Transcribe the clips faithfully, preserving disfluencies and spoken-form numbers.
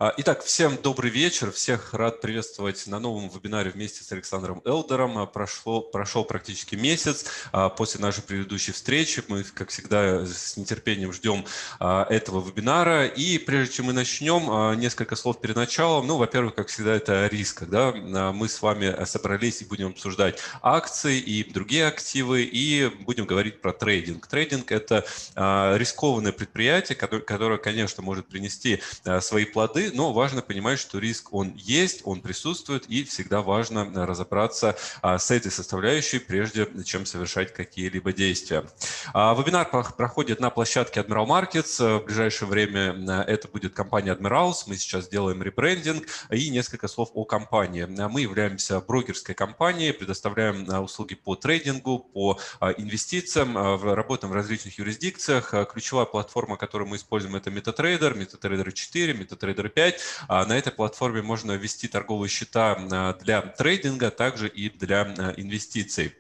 Итак, всем добрый вечер. Всех рад приветствовать на новом вебинаре вместе с Александром Элдером. Прошло, прошел практически месяц после нашей предыдущей встречи. Мы, как всегда, с нетерпением ждем этого вебинара. И прежде чем мы начнем, несколько слов перед началом. Ну, во-первых, как всегда, это риск. Когда мы с вами собрались и будем обсуждать акции и другие активы, и будем говорить про трейдинг. Трейдинг – это рискованное предприятие, которое, конечно, может принести свои плоды, но важно понимать, что риск он есть, он присутствует, и всегда важно разобраться с этой составляющей, прежде чем совершать какие-либо действия. Вебинар проходит на площадке Admiral Markets. В ближайшее время это будет компания Admirals. Мы сейчас делаем ребрендинг, и несколько слов о компании. Мы являемся брокерской компанией, предоставляем услуги по трейдингу, по инвестициям, работаем в различных юрисдикциях. Ключевая платформа, которую мы используем, это MetaTrader, MetaTrader четыре, MetaTrader пять. На этой платформе можно ввести торговые счета для трейдинга, а также и для инвестиций.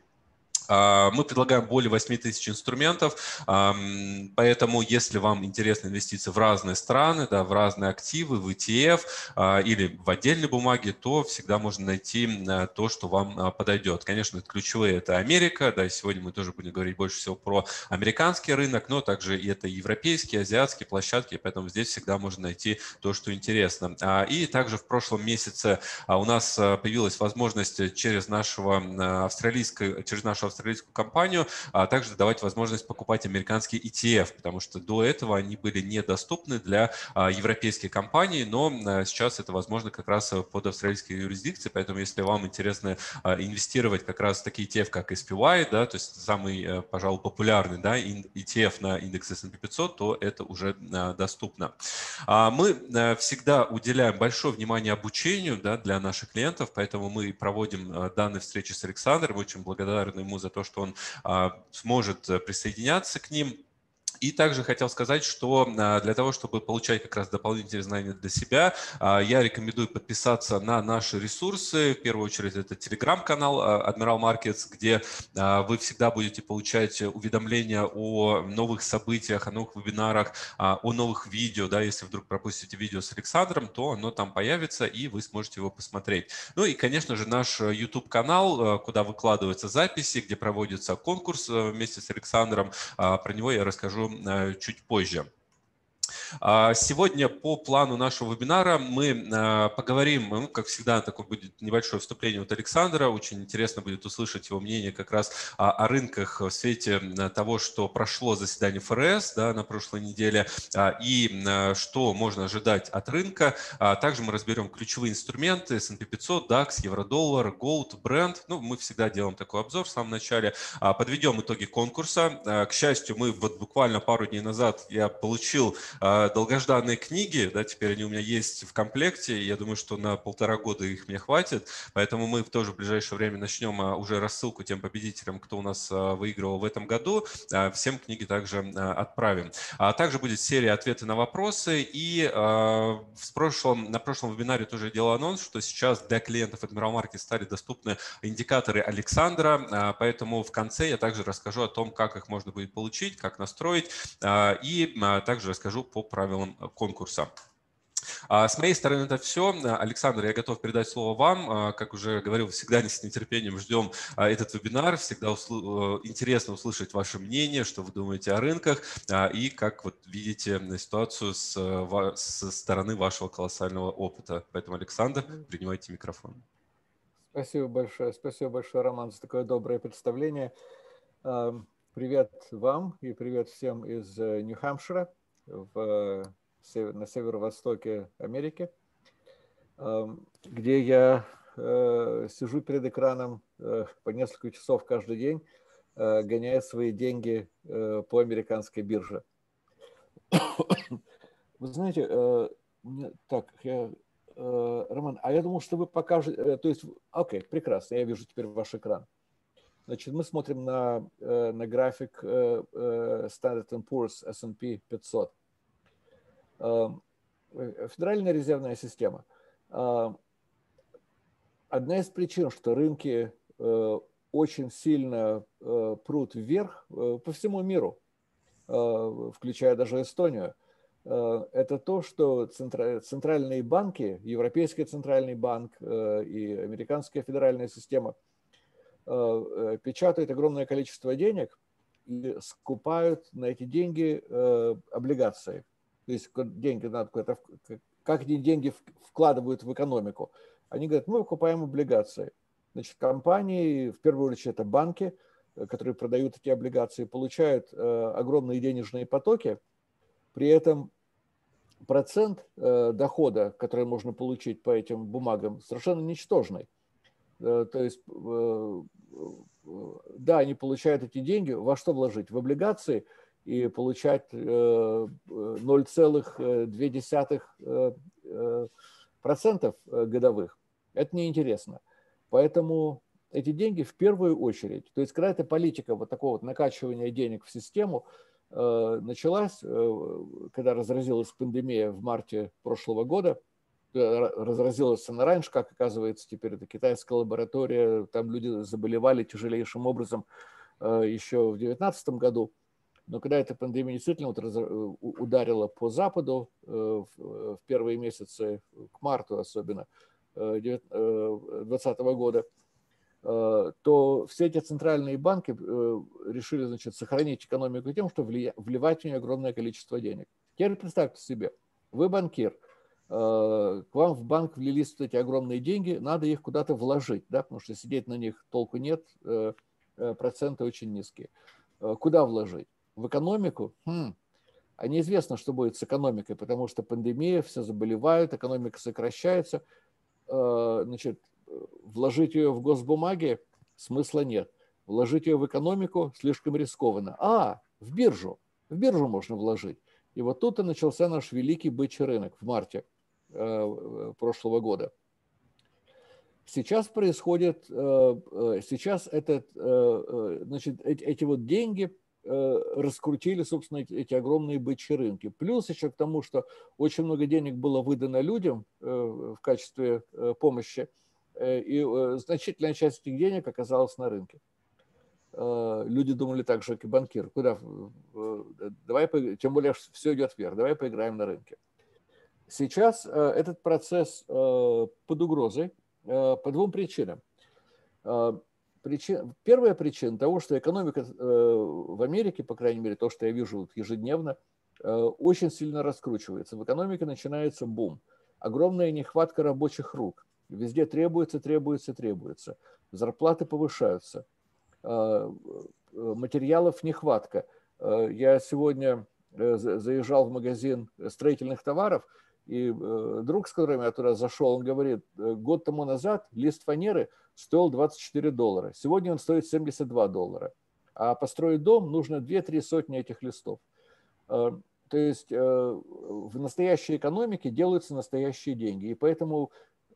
Мы предлагаем более восьми тысяч инструментов, поэтому если вам интересны инвестиции в разные страны, да, в разные активы, в и ти эф или в отдельные бумаги, то всегда можно найти то, что вам подойдет. Конечно, ключевые – это Америка, да, сегодня мы тоже будем говорить больше всего про американский рынок, но также и это европейские, азиатские площадки, поэтому здесь всегда можно найти то, что интересно. И также в прошлом месяце у нас появилась возможность через нашего австралийского, через нашу австралийскую компанию, а также давать возможность покупать американские и ти эф, потому что до этого они были недоступны для европейских компаний, но сейчас это возможно как раз под австралийской юрисдикцией, поэтому если вам интересно инвестировать как раз в такие и ти эф, как эс пи уай, да, то есть самый, пожалуй, популярный, да, и ти эф на индекс эс энд пи пятьсот, то это уже доступно. Мы всегда уделяем большое внимание обучению, да, для наших клиентов, поэтому мы проводим данные встречи с Александром, очень благодарны ему за то, что он сможет присоединяться к ним. И также хотел сказать, что для того, чтобы получать как раз дополнительные знания для себя, я рекомендую подписаться на наши ресурсы. В первую очередь это телеграм-канал Admiral Markets, где вы всегда будете получать уведомления о новых событиях, о новых вебинарах, о новых видео. Да, если вдруг пропустите видео с Александром, то оно там появится, и вы сможете его посмотреть. Ну и, конечно же, наш YouTube-канал, куда выкладываются записи, где проводится конкурс вместе с Александром. Про него я расскажу чуть позже. Сегодня по плану нашего вебинара мы поговорим, ну, как всегда, такое будет небольшое вступление от Александра. Очень интересно будет услышать его мнение как раз о, о рынках в свете того, что прошло заседание эф эр эс, да, на прошлой неделе, и что можно ожидать от рынка. Также мы разберем ключевые инструменты: эс энд пи пятьсот, дакс, евро-доллар, Gold, Brent. Ну, мы всегда делаем такой обзор в самом начале. Подведем итоги конкурса. К счастью, мы вот буквально пару дней назад я получил долгожданные книги, да, теперь они у меня есть в комплекте, и я думаю, что на полтора года их мне хватит, поэтому мы тоже в ближайшее время начнем уже рассылку тем победителям, кто у нас выигрывал в этом году, всем книги также отправим. А также будет серия ответы на вопросы, и в прошлом, на прошлом вебинаре тоже делал анонс, что сейчас для клиентов Admiral Markets стали доступны индикаторы Александра, поэтому в конце я также расскажу о том, как их можно будет получить, как настроить, и также расскажу по правилам конкурса. С моей стороны это все. Александр, я готов передать слово вам. Как уже говорил, всегда с нетерпением ждем этот вебинар. Всегда услы... интересно услышать ваше мнение, что вы думаете о рынках и как вот видите ситуацию с... со стороны вашего колоссального опыта. Поэтому, Александр, принимайте микрофон. Спасибо большое. Спасибо большое, Роман, за такое доброе представление. Привет вам и привет всем из Нью-Хэмпшира в, на северо-востоке Америки, где я сижу перед экраном по несколько часов каждый день, гоняя свои деньги по американской бирже. Вы знаете, так, я, Роман, а я думал, что вы покажете, то есть, окей, прекрасно, я вижу теперь ваш экран. Значит, мы смотрим на, на график Standard энд Poor's эс энд пи пятьсот. Федеральная резервная система. Одна из причин, что рынки очень сильно прут вверх по всему миру, включая даже Эстонию, это то, что центральные банки, Европейский центральный банк и американская федеральная система печатают огромное количество денег и скупают на эти деньги облигации. То есть деньги надо куда-то, как эти деньги вкладывают в экономику. Они говорят, мы покупаем облигации. Значит, компании, в первую очередь это банки, которые продают эти облигации, получают огромные денежные потоки. При этом процент э, дохода, который можно получить по этим бумагам, совершенно ничтожный. Э, то есть, э, э, да, они получают эти деньги, во что вложить? В облигации и получать э, ноль целых две десятых процента годовых. Это неинтересно. Поэтому эти деньги в первую очередь, то есть какая-то политика вот такого вот накачивания денег в систему, началась, когда разразилась пандемия в марте прошлого года. Разразилась она раньше, как оказывается, теперь это китайская лаборатория, там люди заболевали тяжелейшим образом еще в две тысячи девятнадцатом году. Но когда эта пандемия действительно вот ударила по Западу в первые месяцы, к марту особенно, две тысячи двадцатого года, то все эти центральные банки решили, значит, сохранить экономику тем, что вливать в нее огромное количество денег. Теперь представьте себе, вы банкир, к вам в банк влились эти огромные деньги, надо их куда-то вложить, да, потому что сидеть на них толку нет, проценты очень низкие. Куда вложить? В экономику? Хм. А неизвестно, что будет с экономикой, потому что пандемия, все заболевают, экономика сокращается. Значит, вложить ее в госбумаги смысла нет. Вложить ее в экономику слишком рискованно. А, в биржу. В биржу можно вложить. И вот тут и начался наш великий бычий рынок в марте э, прошлого года. Сейчас происходит, э, сейчас этот, э, значит, эти, эти вот деньги э, раскрутили, собственно, эти, эти огромные бычьи рынки. Плюс еще к тому, что очень много денег было выдано людям э, в качестве э, помощи, и значительная часть этих денег оказалась на рынке. Люди думали так же, как и банкир. Куда? Давай, тем более, все идет вверх. Давай поиграем на рынке. Сейчас этот процесс под угрозой по двум причинам. Причин, первая причина того, что экономика в Америке, по крайней мере, то, что я вижу ежедневно, очень сильно раскручивается. В экономике начинается бум. Огромная нехватка рабочих рук. Везде требуется, требуется, требуется. Зарплаты повышаются. Материалов нехватка. Я сегодня заезжал в магазин строительных товаров, и друг, с которым я туда зашел, он говорит, год тому назад лист фанеры стоил двадцать четыре доллара. Сегодня он стоит семьдесят два доллара. А построить дом нужно две-три сотни этих листов. То есть в настоящей экономике делаются настоящие деньги. И поэтому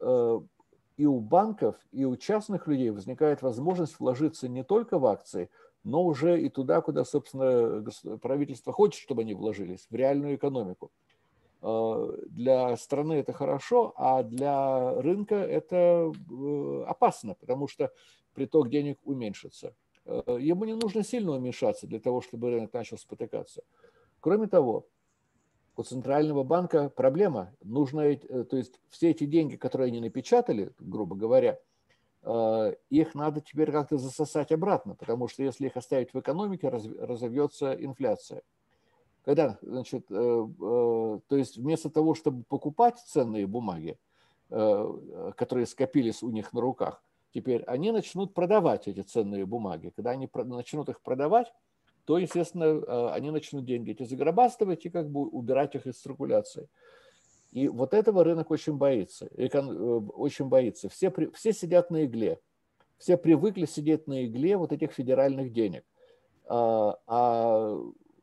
и у банков, и у частных людей возникает возможность вложиться не только в акции, но уже и туда, куда, собственно, правительство хочет, чтобы они вложились, в реальную экономику. Для страны это хорошо, а для рынка это опасно, потому что приток денег уменьшится. Ему не нужно сильно уменьшаться для того, чтобы рынок начал спотыкаться. Кроме того, у Центрального банка проблема. Нужно, то есть все эти деньги, которые они напечатали, грубо говоря, их надо теперь как-то засосать обратно, потому что если их оставить в экономике, разовьется инфляция. Когда, значит, то есть вместо того, чтобы покупать ценные бумаги, которые скопились у них на руках, теперь они начнут продавать эти ценные бумаги. Когда они начнут их продавать, то, естественно, они начнут деньги эти загробастывать и как бы убирать их из циркуляции. И вот этого рынок очень боится. Очень боится. Все, все сидят на игле. Все привыкли сидеть на игле вот этих федеральных денег. А, а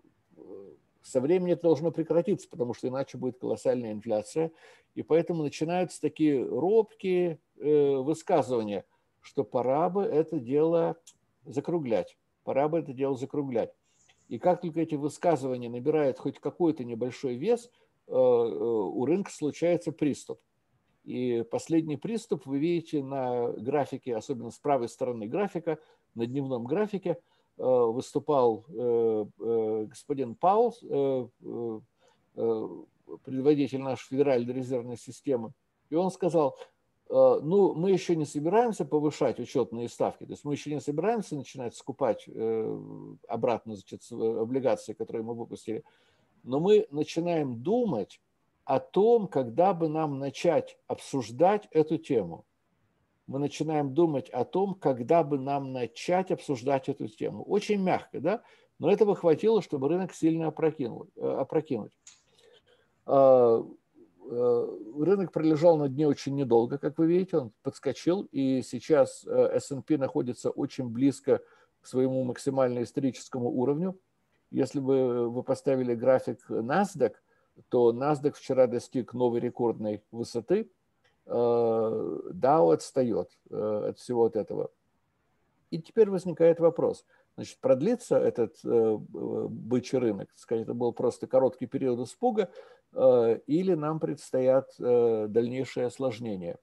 со временем это должно прекратиться, потому что иначе будет колоссальная инфляция. И поэтому начинаются такие робкие э, высказывания, что пора бы это дело закруглять. Пора бы это дело закруглять. И как только эти высказывания набирают хоть какой-то небольшой вес, у рынка случается приступ. И последний приступ вы видите на графике, особенно с правой стороны графика, на дневном графике выступал господин Паул, предводитель нашей Федеральной резервной системы. И он сказал, ну, мы еще не собираемся повышать учетные ставки, то есть мы еще не собираемся начинать скупать обратно, значит, облигации, которые мы выпустили, но мы начинаем думать о том, когда бы нам начать обсуждать эту тему. Мы начинаем думать о том, когда бы нам начать обсуждать эту тему. Очень мягко, да? Но этого хватило, чтобы рынок сильно опрокинул, опрокинуть. Рынок пролежал на дне очень недолго, как вы видите, он подскочил, и сейчас эс энд пи находится очень близко к своему максимально историческому уровню. Если бы вы поставили график NASDAQ, то NASDAQ вчера достиг новой рекордной высоты, Dow отстает от всего от этого. И теперь возникает вопрос, значит, продлится этот бычий рынок, сказать, это был просто короткий период испуга, или нам предстоят дальнейшие осложнения.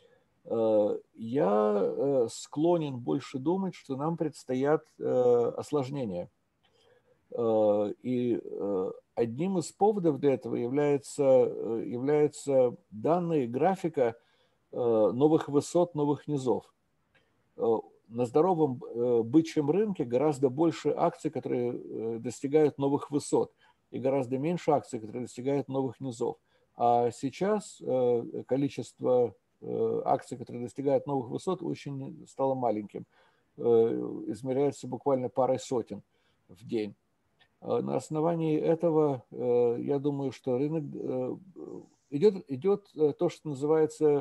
Я склонен больше думать, что нам предстоят осложнения. И одним из поводов для этого является, является данные графика новых высот, новых низов. На здоровом бычьем рынке гораздо больше акций, которые достигают новых высот, и гораздо меньше акций, которые достигают новых низов. А сейчас количество акций, которые достигают новых высот, очень стало маленьким. Измеряется буквально парой сотен в день. На основании этого, я думаю, что рынок идет, идет то, что называется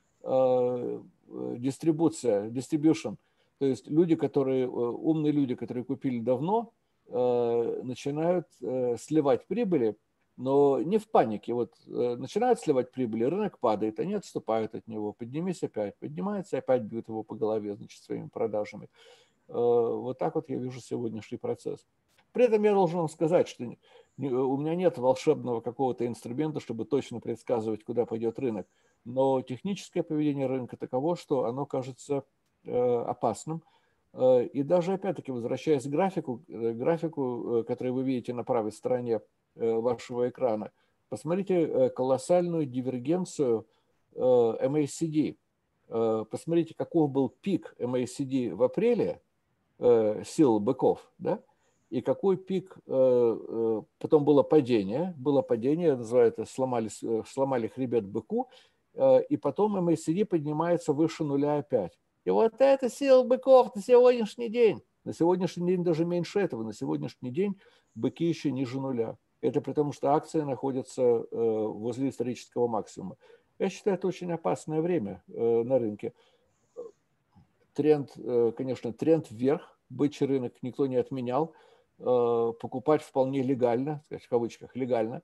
дистрибуция, distribution. То есть люди, которые, умные люди, которые купили давно, начинают сливать прибыли, но не в панике. Вот начинают сливать прибыли, рынок падает, они отступают от него, поднимись опять, поднимается, опять бьют его по голове, значит, своими продажами. Вот так вот я вижу сегодняшний процесс. При этом я должен вам сказать, что у меня нет волшебного какого-то инструмента, чтобы точно предсказывать, куда пойдет рынок. Но техническое поведение рынка таково, что оно кажется опасным. И даже, опять-таки, возвращаясь к графику, графику, который вы видите на правой стороне вашего экрана, посмотрите колоссальную дивергенцию эм эй си ди. Посмотрите, каков был пик эм эй си ди в апреле, сил быков, да? И какой пик, потом было падение, было падение, называют это, сломали, сломали хребет быку, и потом эм эй си ди поднимается выше нуля опять. И вот это сила быков на сегодняшний день. На сегодняшний день даже меньше этого. На сегодняшний день быки еще ниже нуля. Это потому, что акции находятся возле исторического максимума. Я считаю, это очень опасное время на рынке. Тренд, конечно, тренд вверх, бычий рынок никто не отменял. Покупать вполне легально, сказать, в кавычках легально.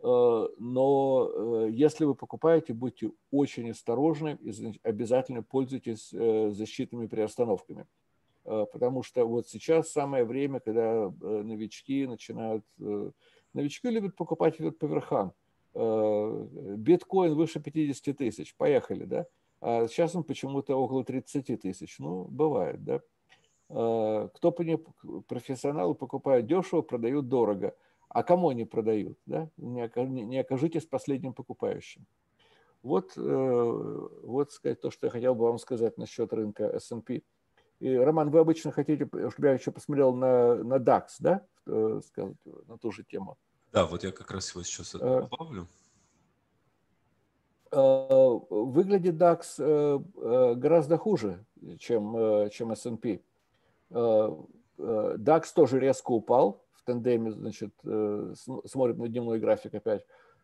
Но если вы покупаете, будьте очень осторожны и обязательно пользуйтесь защитными приостановками. Потому что вот сейчас самое время, когда новички начинают... Новички любят покупать по верхам. Биткоин выше пятидесяти тысяч, поехали, да? А сейчас он почему-то около тридцати тысяч. Ну, бывает, да? Кто профессионалы покупают дешево, продают дорого. А кому они продают? Да? Не окажитесь последним покупающим. Вот, вот сказать, то, что я хотел бы вам сказать насчет рынка эс энд пи. И, Роман, вы обычно хотите, чтобы я еще посмотрел на, на дакс, да? Сказать, на ту же тему. Да, вот я как раз его сейчас добавлю. Выглядит дакс гораздо хуже, чем, чем эс энд пи. дакс тоже резко упал в тандеме, значит, смотрим на дневной график опять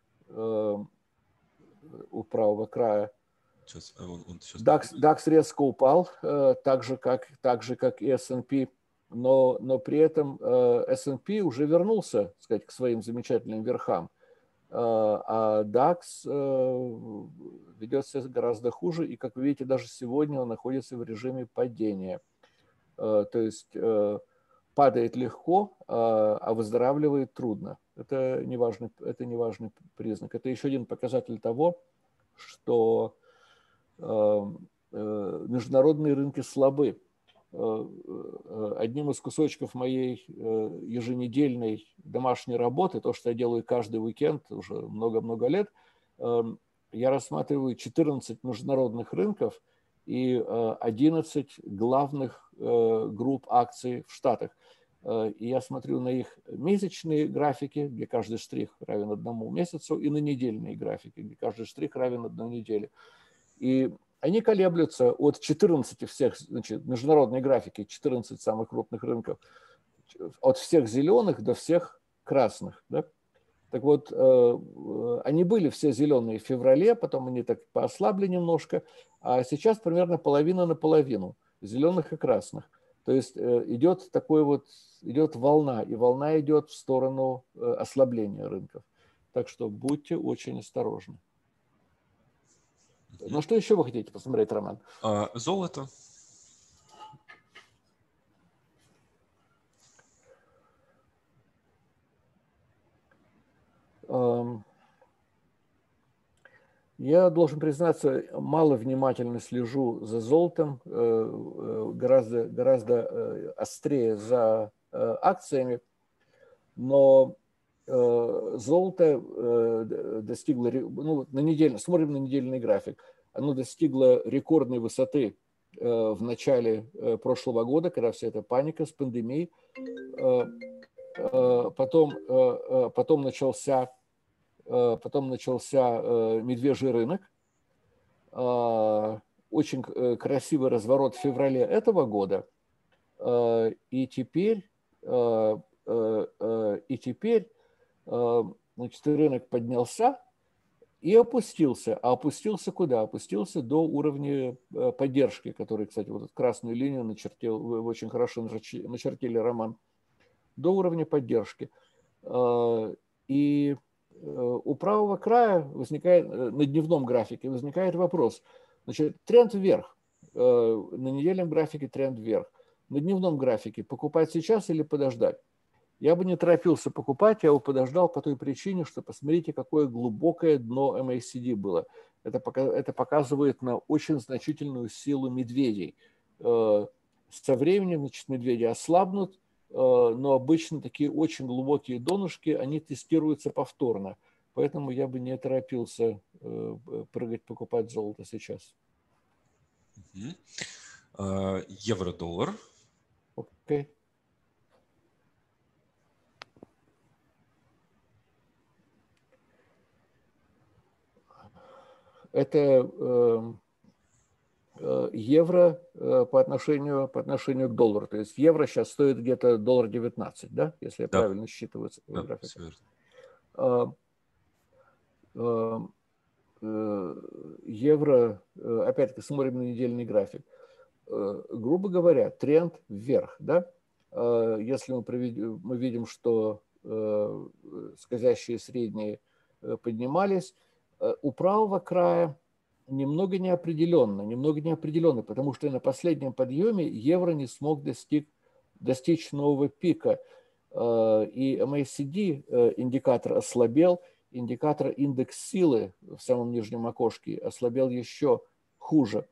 у правого края. Сейчас, он, он сейчас дакс, дакс резко упал, так же, как, так же, как и эс энд пи, но, но при этом эс энд пи уже вернулся, так сказать, к своим замечательным верхам, а дакс ведет себя гораздо хуже, и, как вы видите, даже сегодня он находится в режиме падения. То есть падает легко, а выздоравливает трудно. Это неважный, это неважный признак. Это еще один показатель того, что международные рынки слабы. одним из кусочков моей еженедельной домашней работы, то, что я делаю каждый уикенд уже много-много лет, я рассматриваю четырнадцать международных рынков и одиннадцать главных групп акций в Штатах. И я смотрю на их месячные графики, где каждый штрих равен одному месяцу, и на недельные графики, где каждый штрих равен одной неделе. И они колеблются от четырнадцати всех, значит, международной графики, четырнадцать самых крупных рынков, от всех зеленых до всех красных. Да? Так вот, они были все зеленые в феврале, потом они так поослабли немножко, а сейчас примерно половина на половину, зеленых и красных. То есть идет такой вот, идет волна, и волна идет в сторону ослабления рынков. Так что будьте очень осторожны. Ну, что еще вы хотите посмотреть, Роман? А, золото. Я должен признаться, мало внимательно слежу за золотом, гораздо, гораздо острее за акциями, но золото достигло, ну, на неделю, смотрим на недельный график, оно достигло рекордной высоты в начале прошлого года, когда вся эта паника с пандемией, потом, потом начался Потом начался медвежий рынок. Очень красивый разворот в феврале этого года. И теперь, и теперь значит, рынок поднялся и опустился. А опустился куда? Опустился до уровня поддержки, который, кстати, вот эту красную линию начертил, вы очень хорошо начертили, Роман, до уровня поддержки. И у правого края возникает, на дневном графике возникает вопрос. Значит, тренд вверх. На недельном графике тренд вверх. На дневном графике покупать сейчас или подождать? Я бы не торопился покупать, я бы подождал по той причине, что посмотрите, какое глубокое дно эм эй си ди было. Это, это показывает на очень значительную силу медведей. Со временем, значит, медведи ослабнут, но обычно такие очень глубокие донышки, они тестируются повторно. Поэтому я бы не торопился прыгать, покупать золото сейчас. Евро-доллар. Окей. Это евро по отношению, по отношению к доллару. То есть евро сейчас стоит где-то доллар девятнадцать, да? Если я да. правильно считываю да, график. Евро, опять-таки, смотрим на недельный график. Грубо говоря, тренд вверх, да? Если мы, проведем, мы видим, что скользящие средние поднимались, у правого края немного неопределенно, немного неопределенно, потому что на последнем подъеме евро не смог достиг, достичь нового пика. И эм эй си ди индикатор ослабел, индикатор индекс силы в самом нижнем окошке ослабел еще хуже.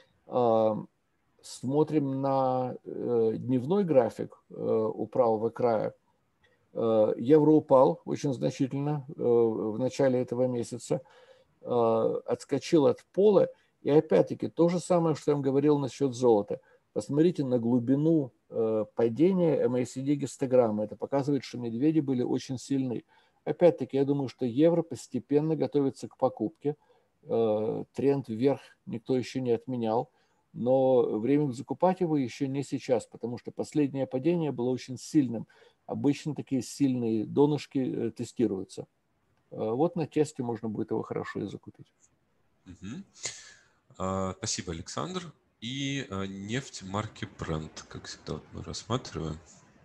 Смотрим на дневной график у правого края. Евро упал очень значительно в начале этого месяца, отскочил от пола. И опять-таки то же самое, что я вам говорил насчет золота. Посмотрите на глубину падения эм эй си ди гистограммы. Это показывает, что медведи были очень сильны. Опять-таки, я думаю, что евро постепенно готовится к покупке. Тренд вверх никто еще не отменял. Но время закупать его еще не сейчас, потому что последнее падение было очень сильным. Обычно такие сильные донышки тестируются. Вот на тесте можно будет его хорошо и закупить. Угу. А, спасибо, Александр. И а, нефть марки Brent, как всегда, вот мы рассматриваем.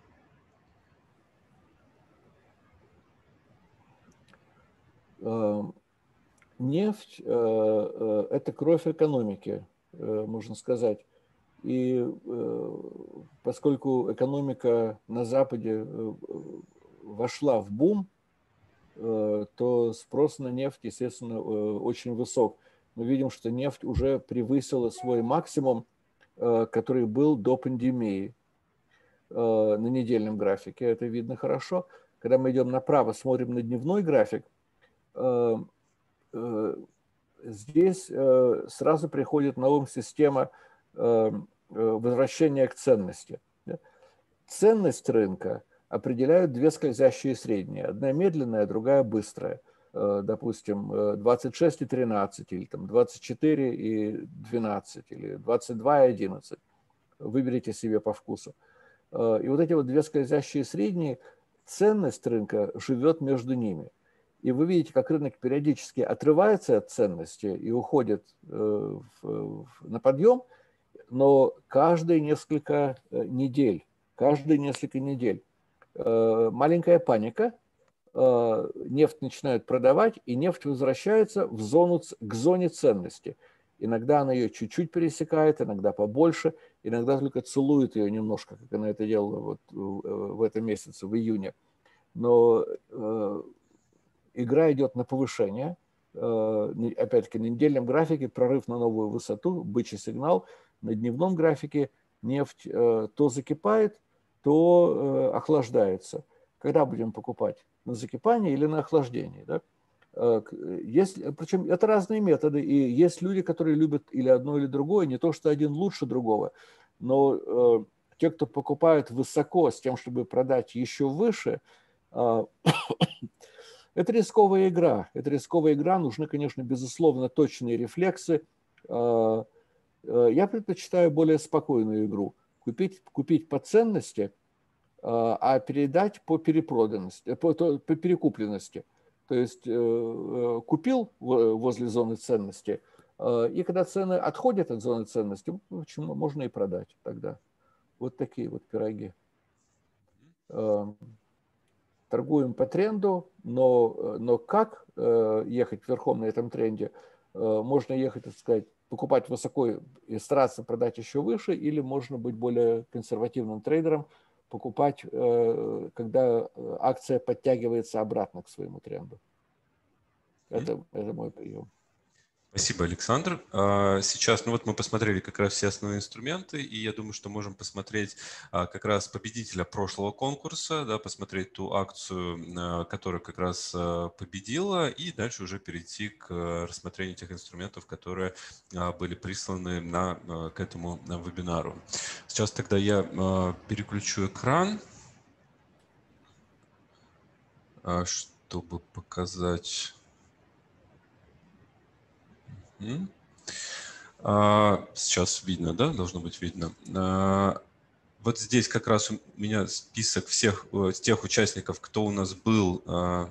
Нефть – это кровь экономики, можно сказать. И поскольку экономика на Западе вошла в бум, то спрос на нефть, естественно, очень высок. Мы видим, что нефть уже превысила свой максимум который был до пандемии на недельном графике. Это видно хорошо. Когда мы идем направо, смотрим на дневной график, здесь сразу приходит на ум система возвращения к ценности. Ценность рынка определяют две скользящие средние. Одна медленная, другая быстрая. Допустим, двадцать шесть и тринадцать, или там двадцать четыре и двенадцать, или двадцать два и одиннадцать. Выберите себе по вкусу. И вот эти вот две скользящие средние, ценность рынка живет между ними. И вы видите, как рынок периодически отрывается от ценности и уходит в, в, на подъем, но каждые несколько недель, каждые несколько недель маленькая паника, нефть начинают продавать, и нефть возвращается в зону, к зоне ценности. Иногда она ее чуть-чуть пересекает, иногда побольше, иногда только целует ее немножко, как она это делала вот в этом месяце, в июне. Но э, игра идет на повышение. Э, опять-таки, на недельном графике прорыв на новую высоту, бычий сигнал. На дневном графике нефть э, то закипает, то э, охлаждается. Когда будем покупать? На закипание или на охлаждение? Да? Есть, причем это разные методы, и есть люди, которые любят или одно, или другое, не то, что один лучше другого, но э, те, кто покупают высоко с тем, чтобы продать еще выше, э, это рисковая игра. Это рисковая игра, нужны, конечно, безусловно, точные рефлексы. Э, э, я предпочитаю более спокойную игру. Купить, купить по ценности, э, а передать по перепроданности, по, по перекупленности. То есть э, купил возле зоны ценности, э, и когда цены отходят от зоны ценности, почему, можно и продать тогда. Вот такие вот пироги. Э, торгуем по тренду, но, но как э, ехать верхом на этом тренде? Э, можно ехать, так сказать, покупать высоко и стараться продать еще выше, или можно быть более консервативным трейдером, покупать, когда акция подтягивается обратно к своему тренду. Это, это мой прием. Спасибо, Александр. Сейчас, ну вот мы посмотрели как раз все основные инструменты, и я думаю, что можем посмотреть как раз победителя прошлого конкурса, да, посмотреть ту акцию, которая как раз победила, и дальше уже перейти к рассмотрению тех инструментов, которые были присланы на, к этому вебинару. Сейчас тогда я переключу экран, чтобы показать... Сейчас видно, да? Должно быть видно. Вот здесь как раз у меня список всех тех участников, кто у нас был.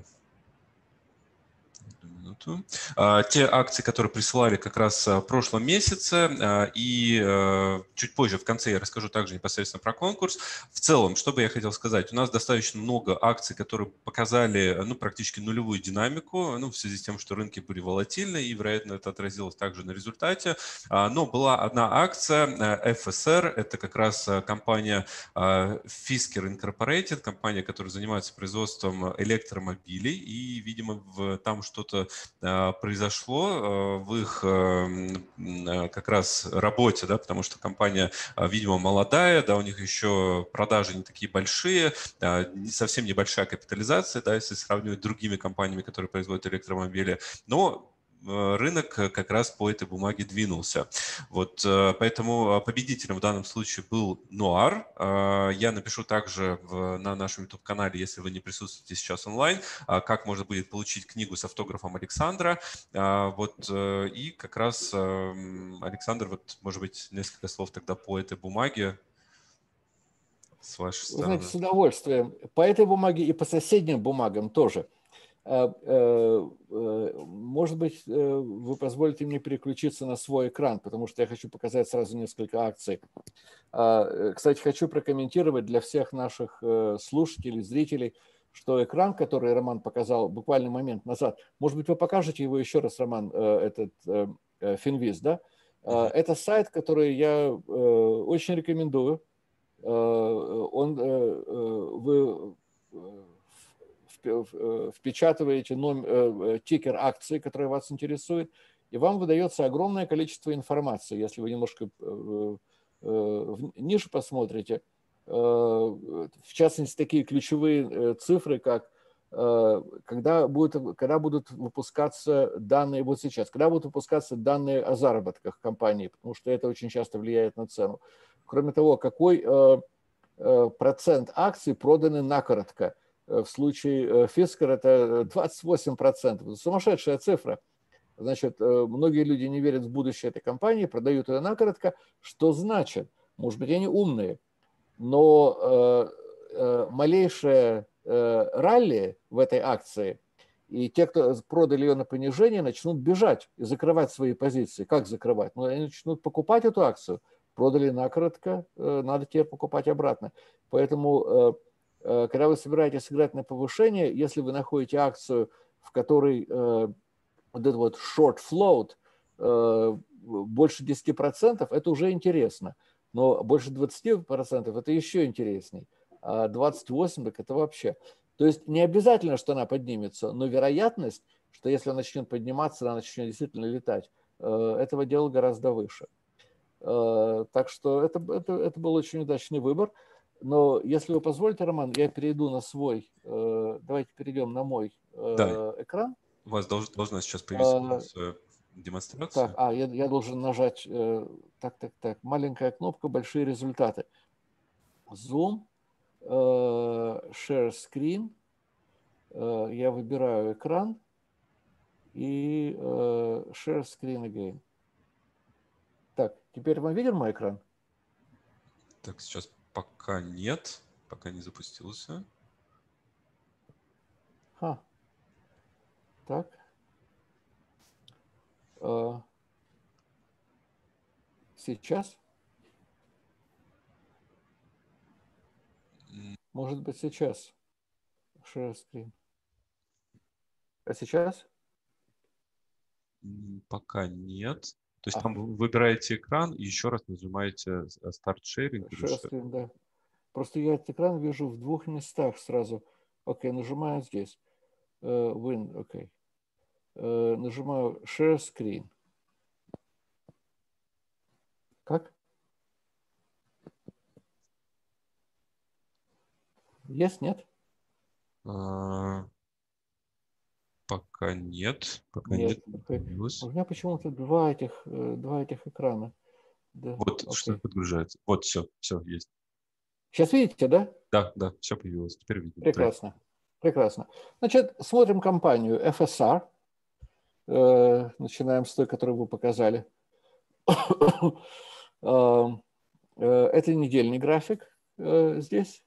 Те акции, которые присылали как раз в прошлом месяце, и чуть позже, в конце, я расскажу также непосредственно про конкурс. В целом, что бы я хотел сказать, у нас достаточно много акций, которые показали ну, практически нулевую динамику, ну, в связи с тем, что рынки были волатильны, и, вероятно, это отразилось также на результате. Но была одна акция, эф эс эр, это как раз компания Fisker Incorporated, компания, которая занимается производством электромобилей, и, видимо, там что-то произошло в их как раз работе, да, потому что компания, видимо, молодая, да, у них еще продажи не такие большие, совсем небольшая капитализация, да, если сравнивать с другими компаниями, которые производят электромобили, но рынок как раз по этой бумаге двинулся. Вот, поэтому победителем в данном случае был Нуар. Я напишу также в, на нашем YouTube-канале, если вы не присутствуете сейчас онлайн, как можно будет получить книгу с автографом Александра. Вот, и как раз, Александр, вот, может быть, несколько слов тогда по этой бумаге с вашей стороны. Вы знаете, с удовольствием. По этой бумаге и по соседним бумагам тоже. Может быть, вы позволите мне переключиться на свой экран, потому что я хочу показать сразу несколько акций. Кстати, хочу прокомментировать для всех наших слушателей, зрителей, что экран, который Роман показал буквально момент назад, может быть, вы покажете его еще раз, Роман, этот Финвиз, да? Mm-hmm. Это сайт, который я очень рекомендую. Он, вы впечатываете номер, тикер акции, который вас интересует, и вам выдается огромное количество информации. Если вы немножко ниже посмотрите, в частности, такие ключевые цифры, как когда будут, когда будут выпускаться данные, вот сейчас, когда будут выпускаться данные о заработках компании, потому что это очень часто влияет на цену. Кроме того, какой процент акций проданы накоротко. В случае Fisker это двадцать восемь процентов. Это сумасшедшая цифра. Значит, многие люди не верят в будущее этой компании, продают ее накоротко. Что значит? Может быть, они умные, но малейшее ралли в этой акции, и те, кто продали ее на понижение, начнут бежать и закрывать свои позиции. Как закрывать? Ну, они начнут покупать эту акцию. Продали накоротко, надо теперь покупать обратно. Поэтому, когда вы собираетесь сыграть на повышение, если вы находите акцию, в которой вот этот вот short float больше десяти процентов, это уже интересно. Но больше двадцати процентов это еще интересней. А двадцать восемь процентов так это вообще. То есть не обязательно, что она поднимется, но вероятность, что если она начнет подниматься, она начнет действительно летать, этого дела гораздо выше. Так что это, это, это был очень удачный выбор. Но если вы позволите, Роман, я перейду на свой, давайте перейдем на мой да. экран. У вас долж, должна сейчас появиться демонстрация. Так, а, я, я должен нажать, так, так, так, маленькая кнопка, большие результаты. Zoom, Share Screen, я выбираю экран и Share Screen again. Так, теперь мы видим мой экран? Так, сейчас пока нет, пока не запустился. Ха. Так. Сейчас? Может быть, сейчас. Share Screen. А сейчас? Пока нет. То есть А. там вы выбираете экран и еще раз нажимаете Start Sharing. Share Screen, да. Просто я этот экран вижу в двух местах сразу. Окей, нажимаю здесь. Uh, win, окей. Uh, нажимаю Share Screen. Как? Есть, нет? А, пока нет. Пока нет. нет. У меня почему-то два этих, два этих экрана. Да. Вот okay. Что подгружается. Вот все, все есть. Сейчас видите, да? Да, да, все появилось. Теперь видим. Прекрасно. Прекрасно. Значит, смотрим компанию эф эс ар. Э, начинаем с той, которую вы показали. Это недельный график здесь.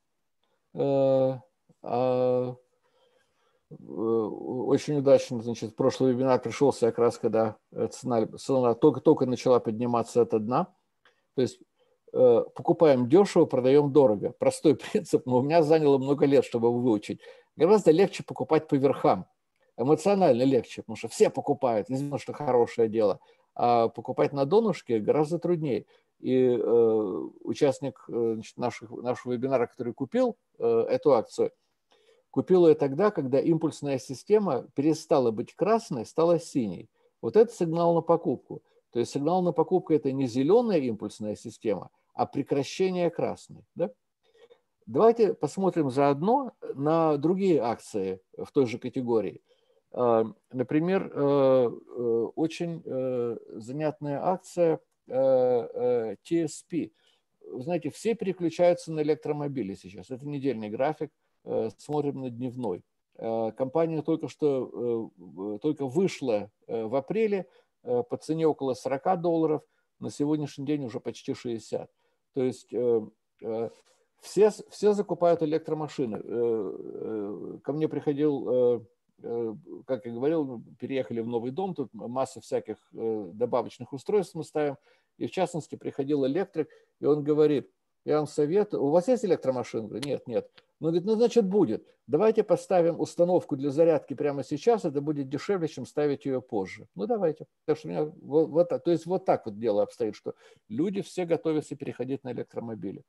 Очень удачно, значит, прошлый вебинар пришелся как раз, когда цена, цена только-только начала подниматься от дна. То есть покупаем дешево, продаем дорого. Простой принцип, но у меня заняло много лет, чтобы его выучить. Гораздо легче покупать по верхам. Эмоционально легче, потому что все покупают, известно, что хорошее дело. А покупать на донышке гораздо труднее. И э, участник значит, наших, нашего вебинара, который купил э, эту акцию, купил ее тогда, когда импульсная система перестала быть красной, стала синей. Вот это сигнал на покупку. То есть сигнал на покупку – это не зеленая импульсная система, а прекращение красной. Да? Давайте посмотрим заодно на другие акции в той же категории. Например, очень занятная акция ти эс пи. Вы знаете, все переключаются на электромобили сейчас. Это недельный график. Смотрим на дневной. Компания только что только вышла в апреле по цене около сорока долларов, на сегодняшний день уже почти шестьдесят. То есть все, все закупают электромашины. Ко мне приходил, как я говорил, переехали в новый дом, тут масса всяких добавочных устройств мы ставим. И в частности приходил электрик, и он говорит: я вам советую, у вас есть электромашина? Говорю, нет, нет. Он говорит, ну, значит, будет. Давайте поставим установку для зарядки прямо сейчас, это будет дешевле, чем ставить ее позже. Ну, давайте. Так что у меня вот, вот, то есть вот так вот дело обстоит, что люди все готовятся переходить на электромобили.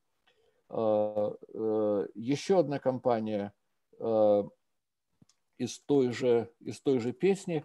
Еще одна компания из той же, из той же песни,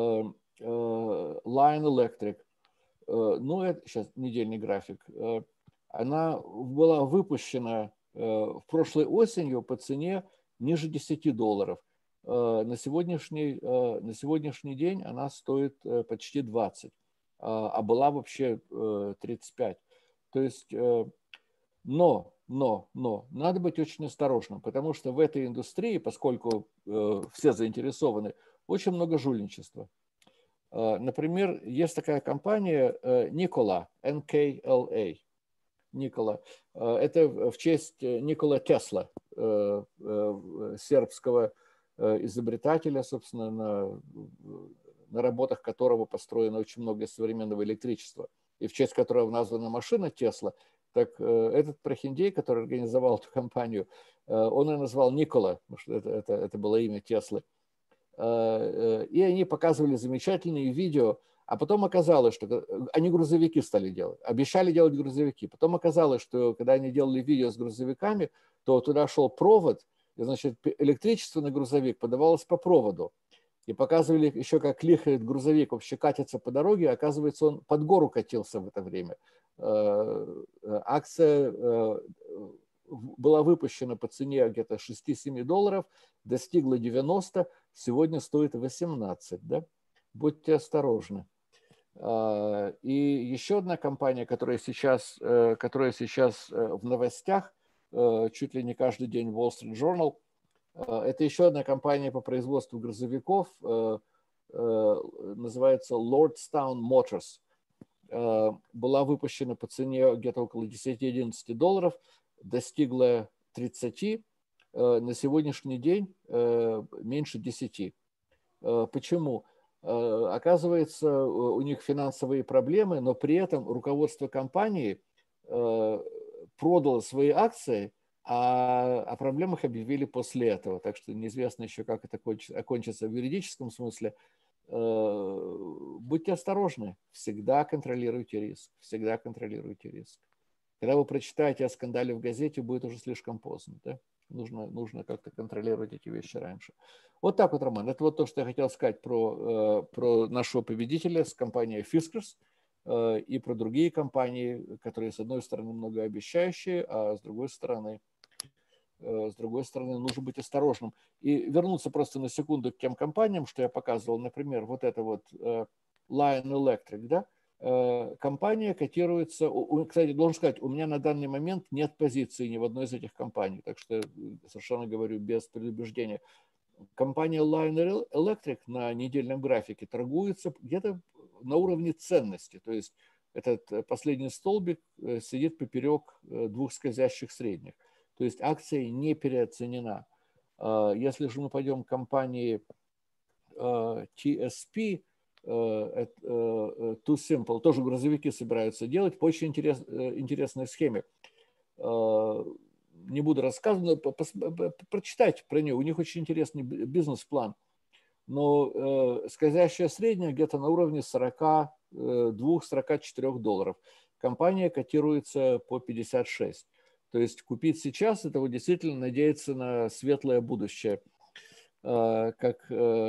Lion Electric. Ну, это сейчас недельный график. она была выпущена в прошлой осенью по цене ниже десяти долларов. На сегодняшний, на сегодняшний день она стоит почти двадцать, а была вообще тридцать пять. То есть, но, но, но, надо быть очень осторожным, потому что в этой индустрии, поскольку все заинтересованы, очень много жульничества. Например, есть такая компания Nikola, эн кей эл эй. Никола. Это в честь Никола Тесла, сербского изобретателя, собственно, на, на работах которого построено очень много современного электричества, и в честь которого названа машина Тесла. Так этот прохиндей, который организовал эту компанию, он ее назвал Никола, потому что это, это, это было имя Теслы. И они показывали замечательные видео. А потом оказалось, что они грузовики стали делать. Обещали делать грузовики. Потом оказалось, что когда они делали видео с грузовиками, то туда шел провод, и, значит, электричество на грузовик подавалось по проводу. И показывали еще, как лихает грузовик, вообще катится по дороге. Оказывается, он под гору катился в это время. Акция была выпущена по цене где-то шесть-семь долларов, достигла девяноста, сегодня стоит восемнадцать. Да? Будьте осторожны. И еще одна компания, которая сейчас, которая сейчас в новостях, чуть ли не каждый день Wall Street Journal, это еще одна компания по производству грузовиков, называется Lordstown Motors. Была выпущена по цене где-то около десяти-одиннадцати долларов, достигла тридцати, на сегодняшний день меньше десяти. Почему? Оказывается, у них финансовые проблемы, но при этом руководство компании продало свои акции, а о проблемах объявили после этого. Так что неизвестно еще, как это окончится в юридическом смысле. Будьте осторожны, всегда контролируйте риск, всегда контролируйте риск. Когда вы прочитаете о скандале в газете, будет уже слишком поздно. Да? Нужно, нужно как-то контролировать эти вещи раньше. Вот так вот, Роман. Это вот то, что я хотел сказать про, про нашего победителя с компанией Fiskars и про другие компании, которые, с одной стороны, многообещающие, а с другой стороны, с другой стороны, нужно быть осторожным. И вернуться просто на секунду к тем компаниям, что я показывал. Например, вот это вот Lion Electric, да? Компания котируется, кстати, должен сказать, у меня на данный момент нет позиции ни в одной из этих компаний, так что совершенно говорю без предубеждения. Компания Lion Electric на недельном графике торгуется где-то на уровне ценности, то есть этот последний столбик сидит поперек двух скользящих средних, то есть акция не переоценена. Если же мы пойдем к компании ти эс пи, Too Simple, тоже грузовики собираются делать по очень интерес, интересной схеме. Не буду рассказывать, но прочитайте про нее. У них очень интересный бизнес-план. Но скользящая средняя где-то на уровне сорока двух — сорока четырёх долларов. Компания котируется по пятьдесят шесть. То есть купить сейчас — это вот действительно надеяться на светлое будущее. Как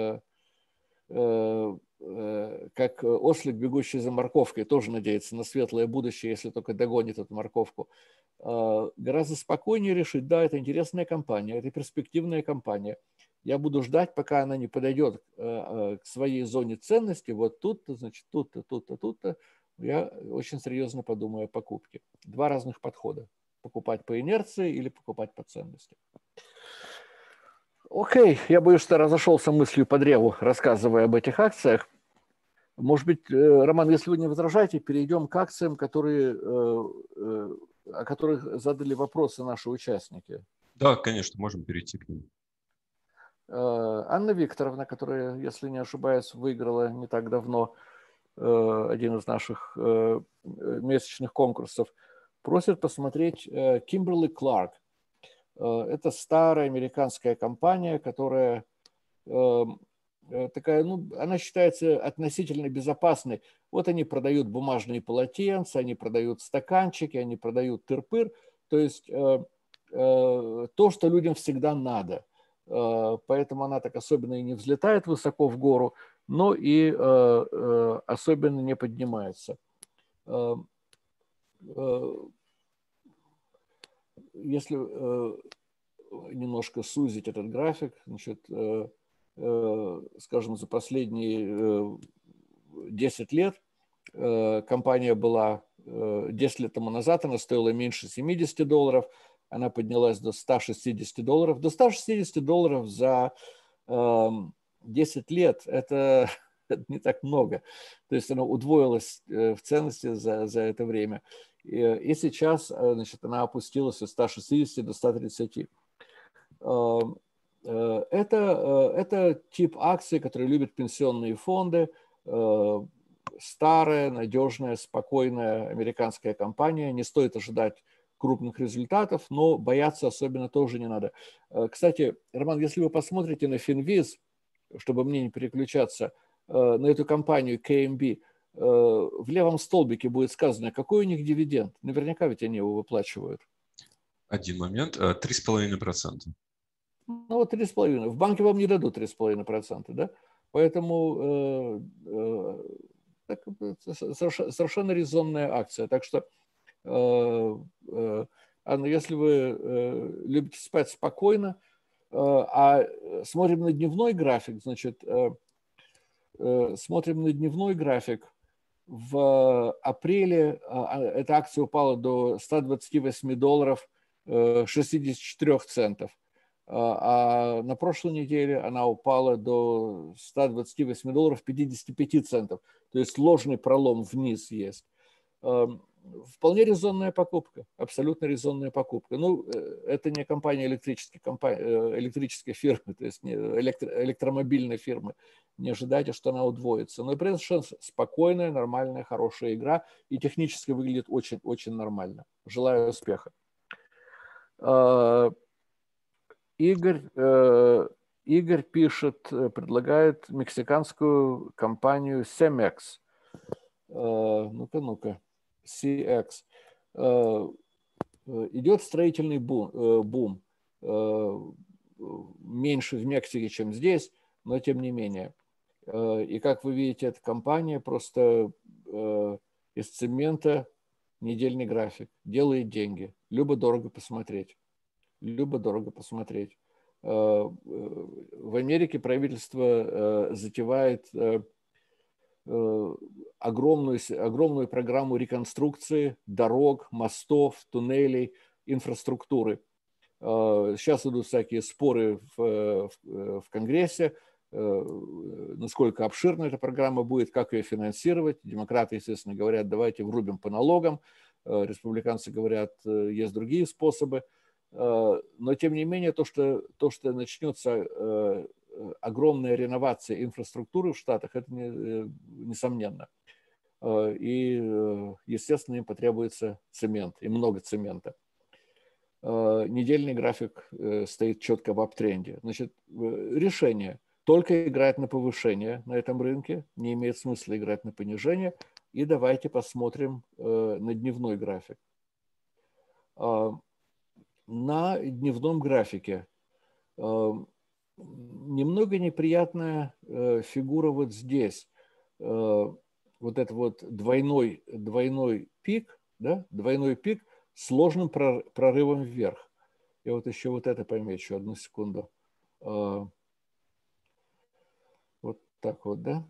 как ослик, бегущий за морковкой, тоже надеется на светлое будущее, если только догонит эту морковку. Гораздо спокойнее решить, да, это интересная компания, это перспективная компания. Я буду ждать, пока она не подойдет к своей зоне ценности. Вот тут-то, значит, тут-то, тут-то, тут-то. Я очень серьезно подумаю о покупке. Два разных подхода. Покупать по инерции или покупать по ценности. Окей, я боюсь, что разошелся мыслью по древу, рассказывая об этих акциях. Может быть, Роман, если вы не возражаете, перейдем к акциям, которые, о которых задали вопросы наши участники. Да, конечно, можем перейти к ним. Анна Викторовна, которая, если не ошибаюсь, выиграла не так давно один из наших месячных конкурсов, просит посмотреть Kimberly-Clark. Это старая американская компания, которая такая, ну, она считается относительно безопасной. Вот они продают бумажные полотенца, они продают стаканчики, они продают тыр-пыр. То есть то, что людям всегда надо. Поэтому она так особенно и не взлетает высоко в гору, но и особенно не поднимается. если немножко сузить этот график, значит, скажем, за последние десять лет компания была, десять лет тому назад она стоила меньше семидесяти долларов, она поднялась до ста шестидесяти долларов. До ста шестидесяти долларов за десять лет – это, это не так много. То есть она удвоилась в ценности за, за это время. И, и сейчас, значит, она опустилась от ста шестидесяти до ста тридцати. Это, это тип акций, которые любят пенсионные фонды. Старая, надежная, спокойная американская компания. Не стоит ожидать крупных результатов, но бояться особенно тоже не надо. Кстати, Роман, если вы посмотрите на Finviz, чтобы мне не переключаться, на эту компанию кей эм би, в левом столбике будет сказано, какой у них дивиденд. Наверняка ведь они его выплачивают. Один момент. три с половиной процента. Ну вот три с половиной. В банке вам не дадут три с половиной процента, да? Поэтому э, э, так, совершенно, совершенно резонная акция. Так что э, э, Анна, если вы э, любите спать спокойно, э, а смотрим на дневной график, значит, э, э, смотрим на дневной график, в апреле э, эта акция упала до ста двадцати восьми долларов э, шестидесяти четырёх центов. А на прошлой неделе она упала до ста двадцати восьми долларов пятидесяти пяти центов. То есть ложный пролом вниз есть. Вполне резонная покупка, абсолютно резонная покупка. Ну, это не компания электрической, компания, электрической фирмы, то есть не электро, электромобильной фирмы. Не ожидайте, что она удвоится. Но при этом совершенно спокойная, нормальная, хорошая игра и технически выглядит очень-очень нормально. Желаю успеха. Игорь, э, Игорь пишет, предлагает мексиканскую компанию Cemex. Э, ну-ка, ну-ка. си экс. Э, идет строительный бум. Э, бум. Э, меньше в Мексике, чем здесь, но тем не менее. Э, и как вы видите, эта компания просто э, из цемента недельный график. Делает деньги. Любо-дорого посмотреть. Любо-дорого посмотреть. В Америке правительство затевает огромную, огромную программу реконструкции дорог, мостов, туннелей, инфраструктуры. Сейчас идут всякие споры в, в, в Конгрессе, насколько обширна эта программа будет, как ее финансировать. Демократы, естественно, говорят, давайте врубим по налогам. Республиканцы говорят, есть другие способы. Но, тем не менее, то, что, то, что начнется огромная реновация инфраструктуры в Штатах, это не, несомненно. И, естественно, им потребуется цемент, и много цемента. Недельный график стоит четко в аптренде. Значит, решение. Только играть на повышение на этом рынке, не имеет смысла играть на понижение. И давайте посмотрим на дневной график. На дневном графике немного неприятная фигура вот здесь. Вот это вот двойной, двойной пик, да? Двойной пик с сложным прорывом вверх. Я вот еще вот это помечу, одну секунду. Вот так вот, да?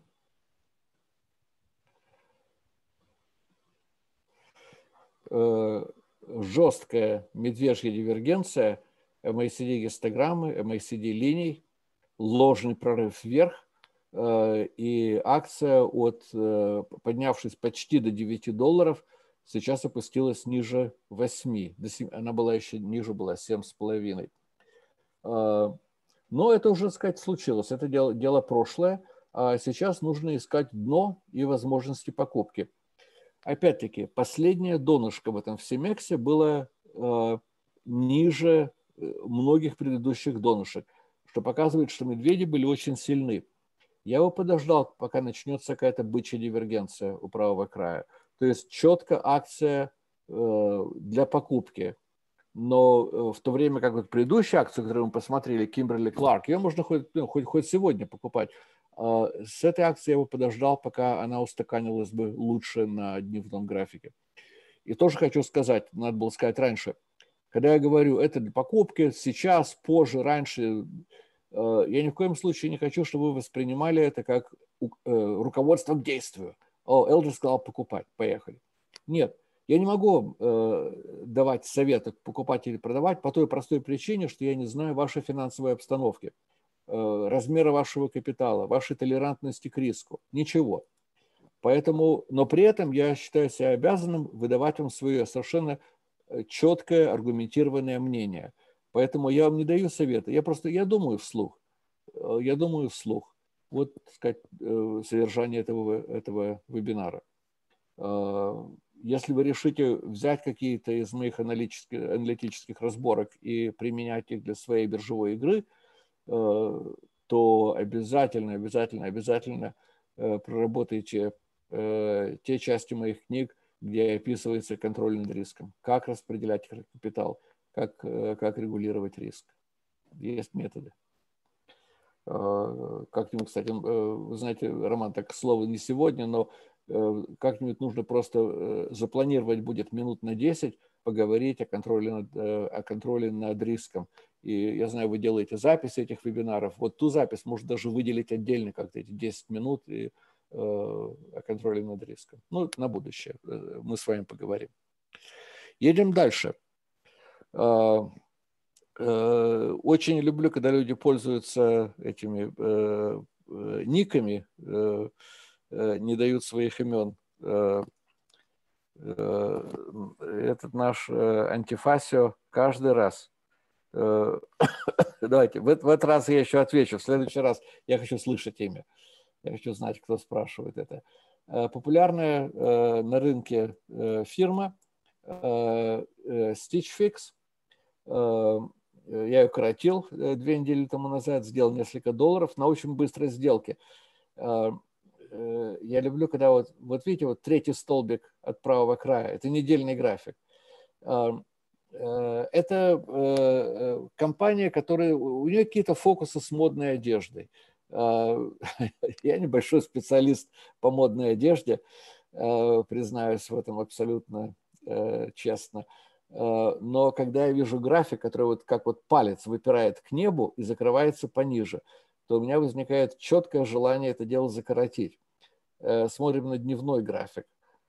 Жесткая медвежья дивергенция, эм эй си ди-гистограммы, эм эй си ди-линий, ложный прорыв вверх, и акция, от, поднявшись почти до девяти долларов, сейчас опустилась ниже восьми. Она была еще ниже, была семь с половиной. Но это уже, так сказать, случилось. Это дело, дело прошлое. А сейчас нужно искать дно и возможности покупки. Опять-таки, последнее донышко в этом Cemex было э, ниже многих предыдущих донышек, что показывает, что медведи были очень сильны. Я бы подождал, пока начнется какая-то бычья дивергенция у правого края. То есть четко акция э, для покупки. Но в то время как вот предыдущую акцию, которую мы посмотрели, Kimberly-Clark, ее можно хоть, ну, хоть, хоть сегодня покупать. С этой акцией я бы подождал, пока она устаканилась бы лучше на дневном графике. И тоже хочу сказать, надо было сказать раньше, Когда я говорю, это для покупки, сейчас, позже, раньше, я ни в коем случае не хочу, чтобы вы воспринимали это как руководство к действию. О, Элдер сказал покупать, поехали. Нет, я не могу давать советы покупать или продавать по той простой причине, что я не знаю вашей финансовой обстановки, размера вашего капитала, вашей толерантности к риску, ничего. Поэтому, но при этом я считаю себя обязанным выдавать вам свое совершенно четкое, аргументированное мнение. Поэтому я вам не даю совета. Я просто, я думаю вслух. Я думаю вслух. Вот, так сказать, содержание этого, этого вебинара. Если вы решите взять какие-то из моих аналитических, аналитических разборок и применять их для своей биржевой игры, то обязательно, обязательно, обязательно проработайте те части моих книг, где описывается контроль над риском, как распределять капитал, как, как регулировать риск. Есть методы. Как-нибудь, кстати, вы знаете, Роман, так слово не сегодня, но как-нибудь нужно просто запланировать будет минут на десять, поговорить о контроле над, о контроле над риском. И я знаю, вы делаете записи этих вебинаров. Вот ту запись можно даже выделить отдельно, как-то эти десять минут, и о контроле над риском. Ну, на будущее мы с вами поговорим. Едем дальше. Очень люблю, когда люди пользуются этими никами, не дают своих имен. Этот наш антифасио каждый раз. Давайте, в этот раз я еще отвечу. В следующий раз я хочу слышать имя. Я хочу знать, кто спрашивает это. Популярная на рынке фирма Stitch Fix. Я ее коротил две недели тому назад, сделал несколько долларов на очень быстрой сделке. Я люблю, когда вот, вот видите, вот третий столбик от правого края, это недельный график. Это компания, которая, у нее какие-то фокусы с модной одеждой. Я небольшой специалист по модной одежде, признаюсь в этом абсолютно честно. Но когда я вижу график, который вот как вот палец выпирает к небу и закрывается пониже, то у меня возникает четкое желание это дело закоротить. Смотрим на дневной график.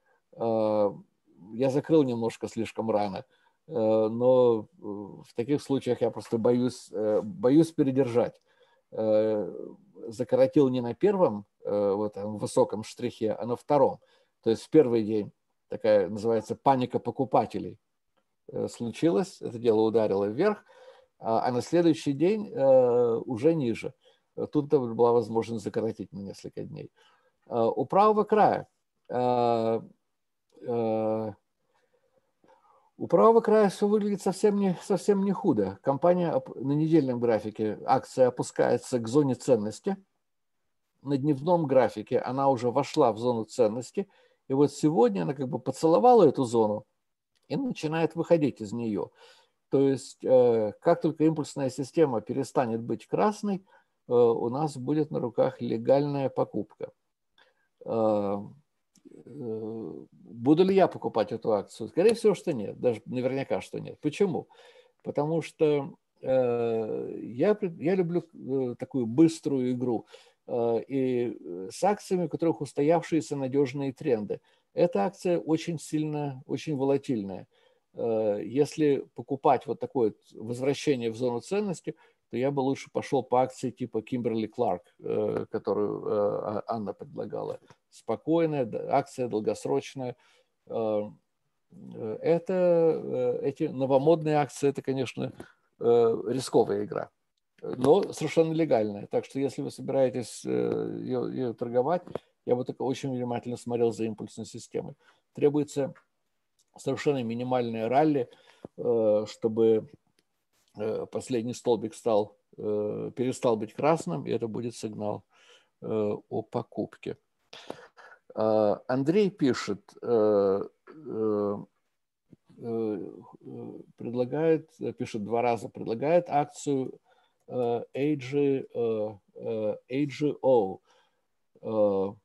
Я закрыл немножко слишком рано, но в таких случаях я просто боюсь, боюсь передержать. Закоротил не на первом вот, высоком штрихе, а на втором. То есть в первый день такая называется паника покупателей случилась, это дело ударило вверх, а на следующий день уже ниже. Тут была возможность закоротить на несколько дней. У правого края У правого края все выглядит совсем не, совсем не худо. Компания на недельном графике, акция опускается к зоне ценности. На дневном графике она уже вошла в зону ценности. И вот сегодня она как бы поцеловала эту зону и начинает выходить из нее. То есть как только импульсная система перестанет быть красной, у нас будет на руках легальная покупка. Буду ли я покупать эту акцию? Скорее всего, что нет. Даже наверняка, что нет. Почему? Потому что э, я, я люблю такую быструю игру. Э, и с акциями, у которых устоявшиеся надежные тренды. Эта акция очень сильно, очень волатильная. Э, если покупать вот такое возвращение в зону ценности, то я бы лучше пошел по акции типа Kimberly Clark, э, которую э, Анна предлагала. Спокойная акция, долгосрочная. Это, эти новомодные акции, это, конечно, рисковая игра, но совершенно легальная. Так что, если вы собираетесь ее, ее торговать, я бы только очень внимательно смотрел за импульсной системой. Требуется совершенно минимальное ралли, чтобы последний столбик стал, перестал быть красным, и это будет сигнал о покупке. Андрей пишет, предлагает, пишет два раза, предлагает акцию эй джи о.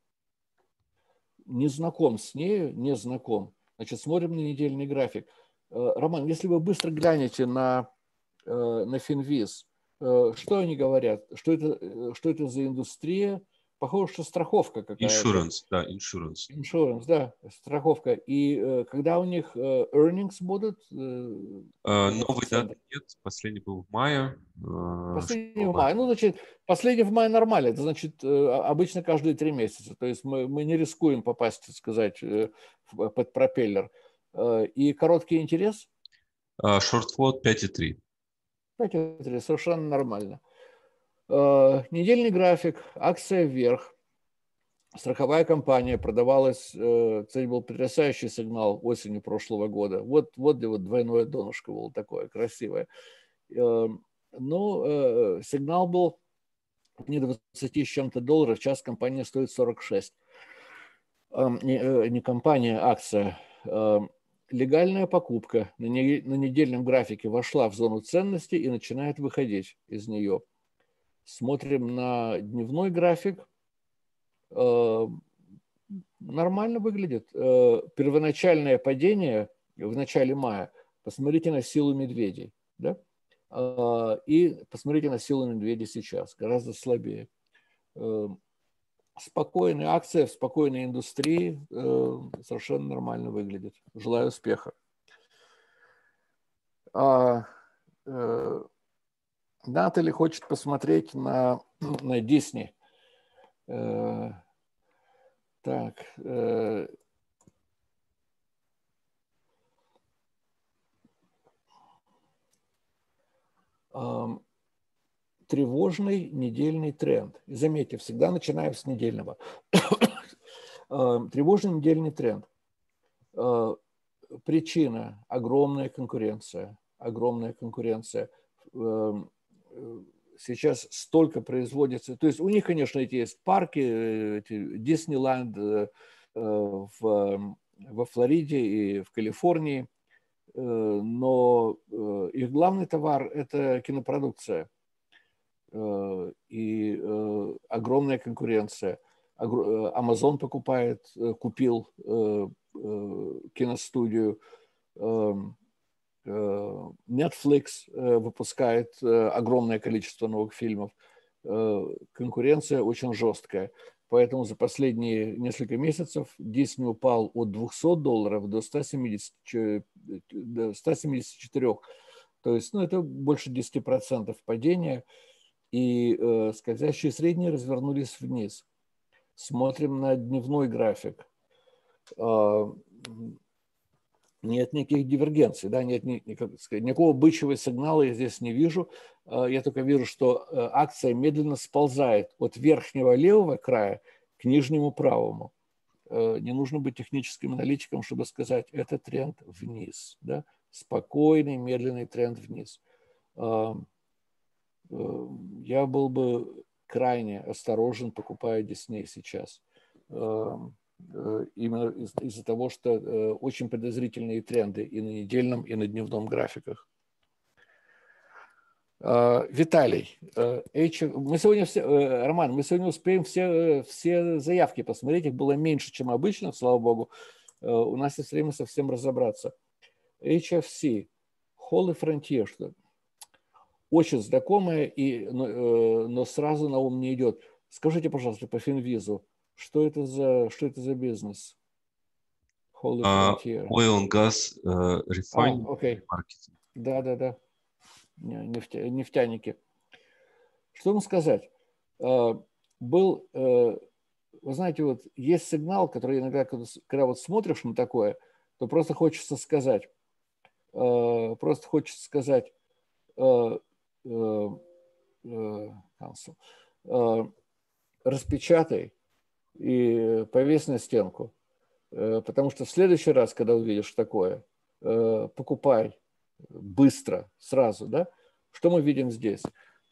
Не знаком с нею, не знаком. Значит, смотрим на недельный график. Роман, если вы быстро глянете на, на Финвиз, что они говорят? Что это, что это за индустрия? Похоже, что страховка какая-то. Insurance, да, insurance. Insurance, да, страховка. И э, когда у них э, earnings будут? Э, Новый даты нет, последний был в мае. Последний в мае. Ну, значит, последний в мае нормально. Это значит, обычно каждые три месяца. То есть мы, мы не рискуем попасть, так сказать, под пропеллер. И короткий интерес? Шорт-флот пять и три. пять и три, совершенно нормально. Недельный график, акция вверх. Страховая компания продавалась, кстати, был потрясающий сигнал осенью прошлого года. Вот, вот где вот двойное донышко было такое красивое. Ну, сигнал был не двадцать с чем-то долларов, сейчас компания стоит сорок шесть. Не, не компания, а акция. Легальная покупка на недельном графике вошла в зону ценности и начинает выходить из нее. Смотрим на дневной график. Нормально выглядит. Первоначальное падение в начале мая. Посмотрите на силу медведей. Да? И посмотрите на силу медведя сейчас. Гораздо слабее. Спокойная акция в спокойной индустрии совершенно нормально выглядит. Желаю успеха. Натали хочет посмотреть на, на Disney. Так. Тревожный недельный тренд. И заметьте, всегда начинаем с недельного. Тревожный недельный тренд. Причина – огромная конкуренция. Огромная конкуренция. Сейчас столько производится. То есть у них, конечно, эти есть парки, эти Диснейленд в, во Флориде и в Калифорнии, но их главный товар – это кинопродукция. И огромная конкуренция. Amazon покупает, купил киностудию. Netflix выпускает огромное количество новых фильмов. Конкуренция очень жесткая. Поэтому за последние несколько месяцев Disney упал от двухсот долларов до ста семидесяти четырёх. То есть, ну, это больше десяти процентов падения. И э, скользящие средние развернулись вниз. Смотрим на дневной график. Э, нет никаких дивергенций, да, нет ни, ни, как сказать, никакого бычьего сигнала я здесь не вижу. Э, я только вижу, что э, акция медленно сползает от верхнего левого края к нижнему правому. Э, не нужно быть техническим аналитиком, чтобы сказать, это тренд вниз. Да? Спокойный, медленный тренд вниз. Э, Я был бы крайне осторожен, покупая Disney сейчас. Именно из- из-за того, что очень подозрительные тренды и на недельном, и на дневном графиках. Виталий, мы сегодня все, Роман, мы сегодня успеем все, все заявки посмотреть. Их было меньше, чем обычно, слава богу. У нас есть время совсем разобраться. эйч эф си, Holy Frontier, что очень знакомое, и, но, но сразу на ум не идет. Скажите, пожалуйста, по Финвизу, что это за, что это за бизнес? Holy Frontier. Uh, oil and gas uh, refining а, окей. marketing. Да, да, да. Нефтя, нефтяники. Что вам сказать? Был, вы знаете, вот есть сигнал, который иногда, когда, когда вот смотришь на такое, то просто хочется сказать, просто хочется сказать, распечатай и повесь на стенку. Потому что в следующий раз, когда увидишь такое, покупай быстро, сразу. Да? Что мы видим здесь?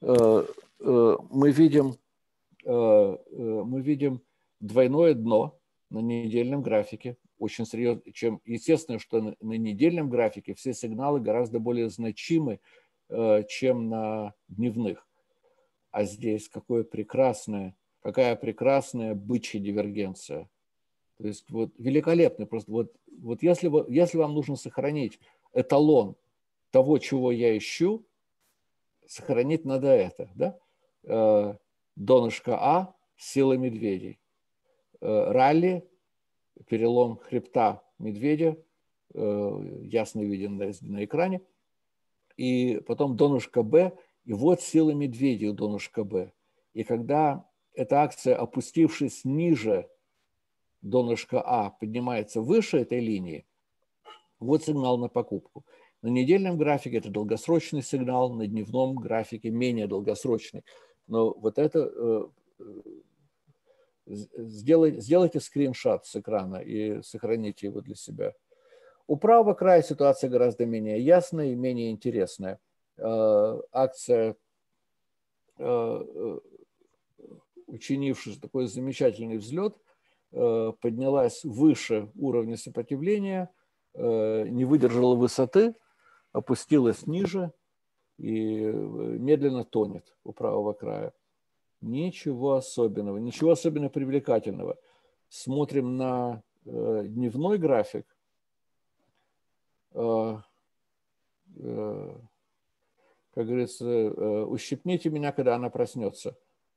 Мы видим, мы видим двойное дно на недельном графике. Очень серьезно. Чем, естественно, что на, на недельном графике все сигналы гораздо более значимы, чем на дневных. А здесь какое прекрасное, какая прекрасная бычья дивергенция. То есть вот великолепно. Просто вот, вот если, вы, если вам нужно сохранить эталон того, чего я ищу, сохранить надо это. Да? Донышко А, сила медведей. Ралли, перелом хребта медведя, ясно виден на экране. И потом донышко Б, и вот сила медведей у донышка Б. И когда эта акция, опустившись ниже донышка А, поднимается выше этой линии, вот сигнал на покупку. На недельном графике это долгосрочный сигнал, на дневном графике менее долгосрочный. Но вот это сделайте, сделайте скриншот с экрана и сохраните его для себя. У правого края ситуация гораздо менее ясная и менее интересная. Акция, учинившись такой замечательный взлет, поднялась выше уровня сопротивления, не выдержала высоты, опустилась ниже и медленно тонет у правого края. Ничего особенного, ничего особенно привлекательного. Смотрим на дневной график. Как говорится, ущипните меня, когда она проснется.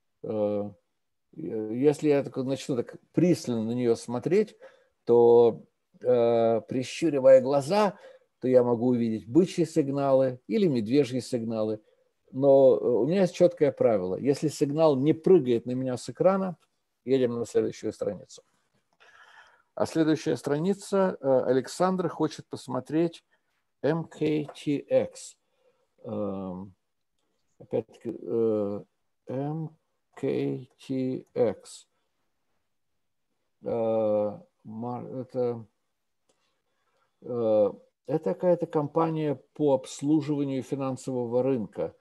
Если я так начну так пристально на нее смотреть, то, прищуривая глаза, то я могу увидеть бычьи сигналы или медвежьи сигналы. Но у меня есть четкое правило. Если сигнал не прыгает на меня с экрана, едем на следующую страницу. А следующая страница, Александр хочет посмотреть эм кей ти экс. Опять-таки, эм кей ти экс. Это, это какая-то компания по обслуживанию финансового рынка,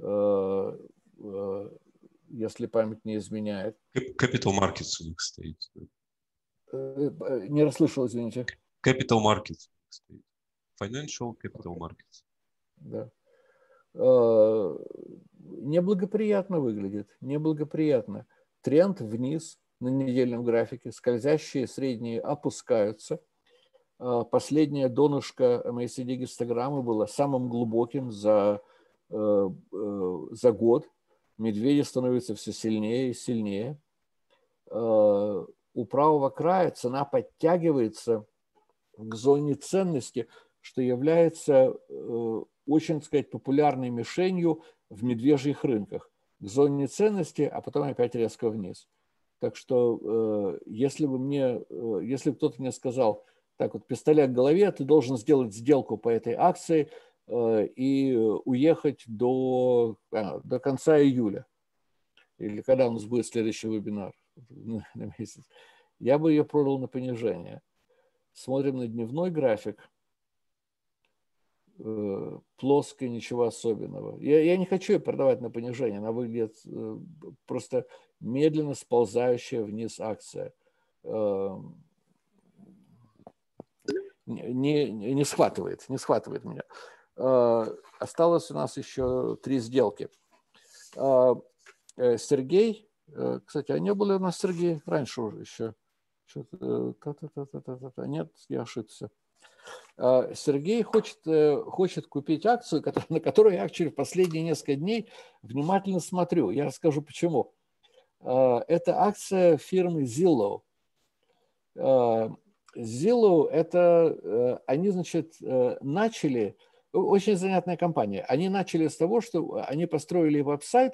если память не изменяет. Capital Markets у них стоит. Не расслышал, извините. Capital Markets стоит. Financial Capital Markets. Да. Неблагоприятно выглядит, неблагоприятно. Тренд вниз на недельном графике, скользящие средние опускаются. Последнее донышко эм эй си ди-гистограммы было самым глубоким за, за год. Медведи становятся все сильнее и сильнее. У правого края цена подтягивается к зоне ценности, что является очень, так сказать, популярной мишенью в медвежьих рынках. К зоне ценности, а потом опять резко вниз. Так что если бы мне, если бы кто-то мне сказал, так вот, пистолет в голове, ты должен сделать сделку по этой акции и уехать до, до конца июля, или когда у нас будет следующий вебинар на месяц, я бы ее продал на понижение. Смотрим на дневной график. Плоско, ничего особенного. Я, я не хочу ее продавать на понижение. Она выглядит просто медленно сползающая вниз акция. Не, не схватывает, не схватывает меня. Осталось у нас еще три сделки. Сергей, кстати, а не было у нас Сергей раньше уже еще? Нет, я ошибся. Сергей хочет, хочет купить акцию, на которую я через последние несколько дней внимательно смотрю. Я расскажу почему. Это акция фирмы Zillow. Zillow, это они, значит, начали, очень занятная компания. Они начали с того, что они построили веб-сайт,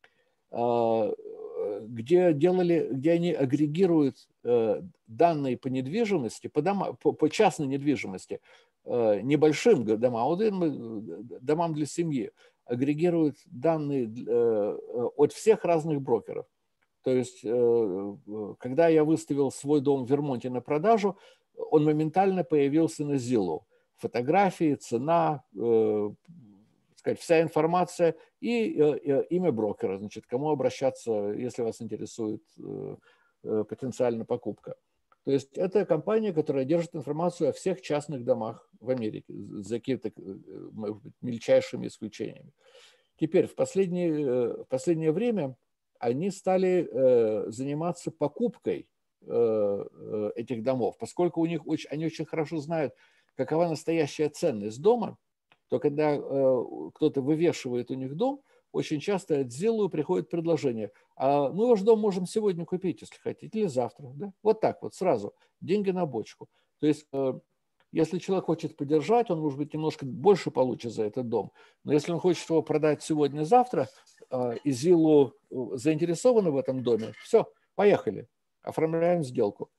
где делали, где они агрегируют данные по недвижимости, по, дома, по, по частной недвижимости, небольшим домам, домам для семьи, агрегируют данные от всех разных брокеров. То есть, когда я выставил свой дом в Вермонте на продажу, он моментально появился на Zillow. Фотографии, цена, сказать, вся информация и имя брокера, значит, кому обращаться, если вас интересует потенциальная покупка. То есть это компания, которая держит информацию о всех частных домах в Америке, за какими-то, может быть, мельчайшими исключениями. Теперь в последнее, в последнее время они стали заниматься покупкой этих домов, поскольку у них очень, они очень хорошо знают, какова настоящая ценность дома, то когда кто-то вывешивает у них дом, очень часто от Zillow приходит предложение: а мы ваш дом можем сегодня купить, если хотите, или завтра. Да? Вот так вот, сразу, деньги на бочку. То есть, если человек хочет подержать, он, может быть, немножко больше получит за этот дом. Но если он хочет его продать сегодня-завтра, и Zillow заинтересованы в этом доме, все, поехали, оформляем сделку.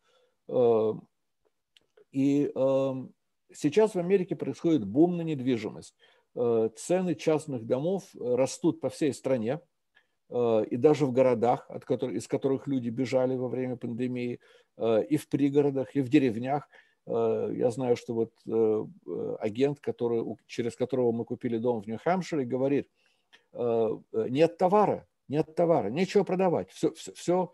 И сейчас в Америке происходит бум на недвижимость. Цены частных домов растут по всей стране, и даже в городах, от которых, из которых люди бежали во время пандемии, и в пригородах, и в деревнях. Я знаю, что вот агент, который, через которого мы купили дом в Нью-Хэмпшире, говорит: нет товара, нет товара, нечего продавать. Все, все, все.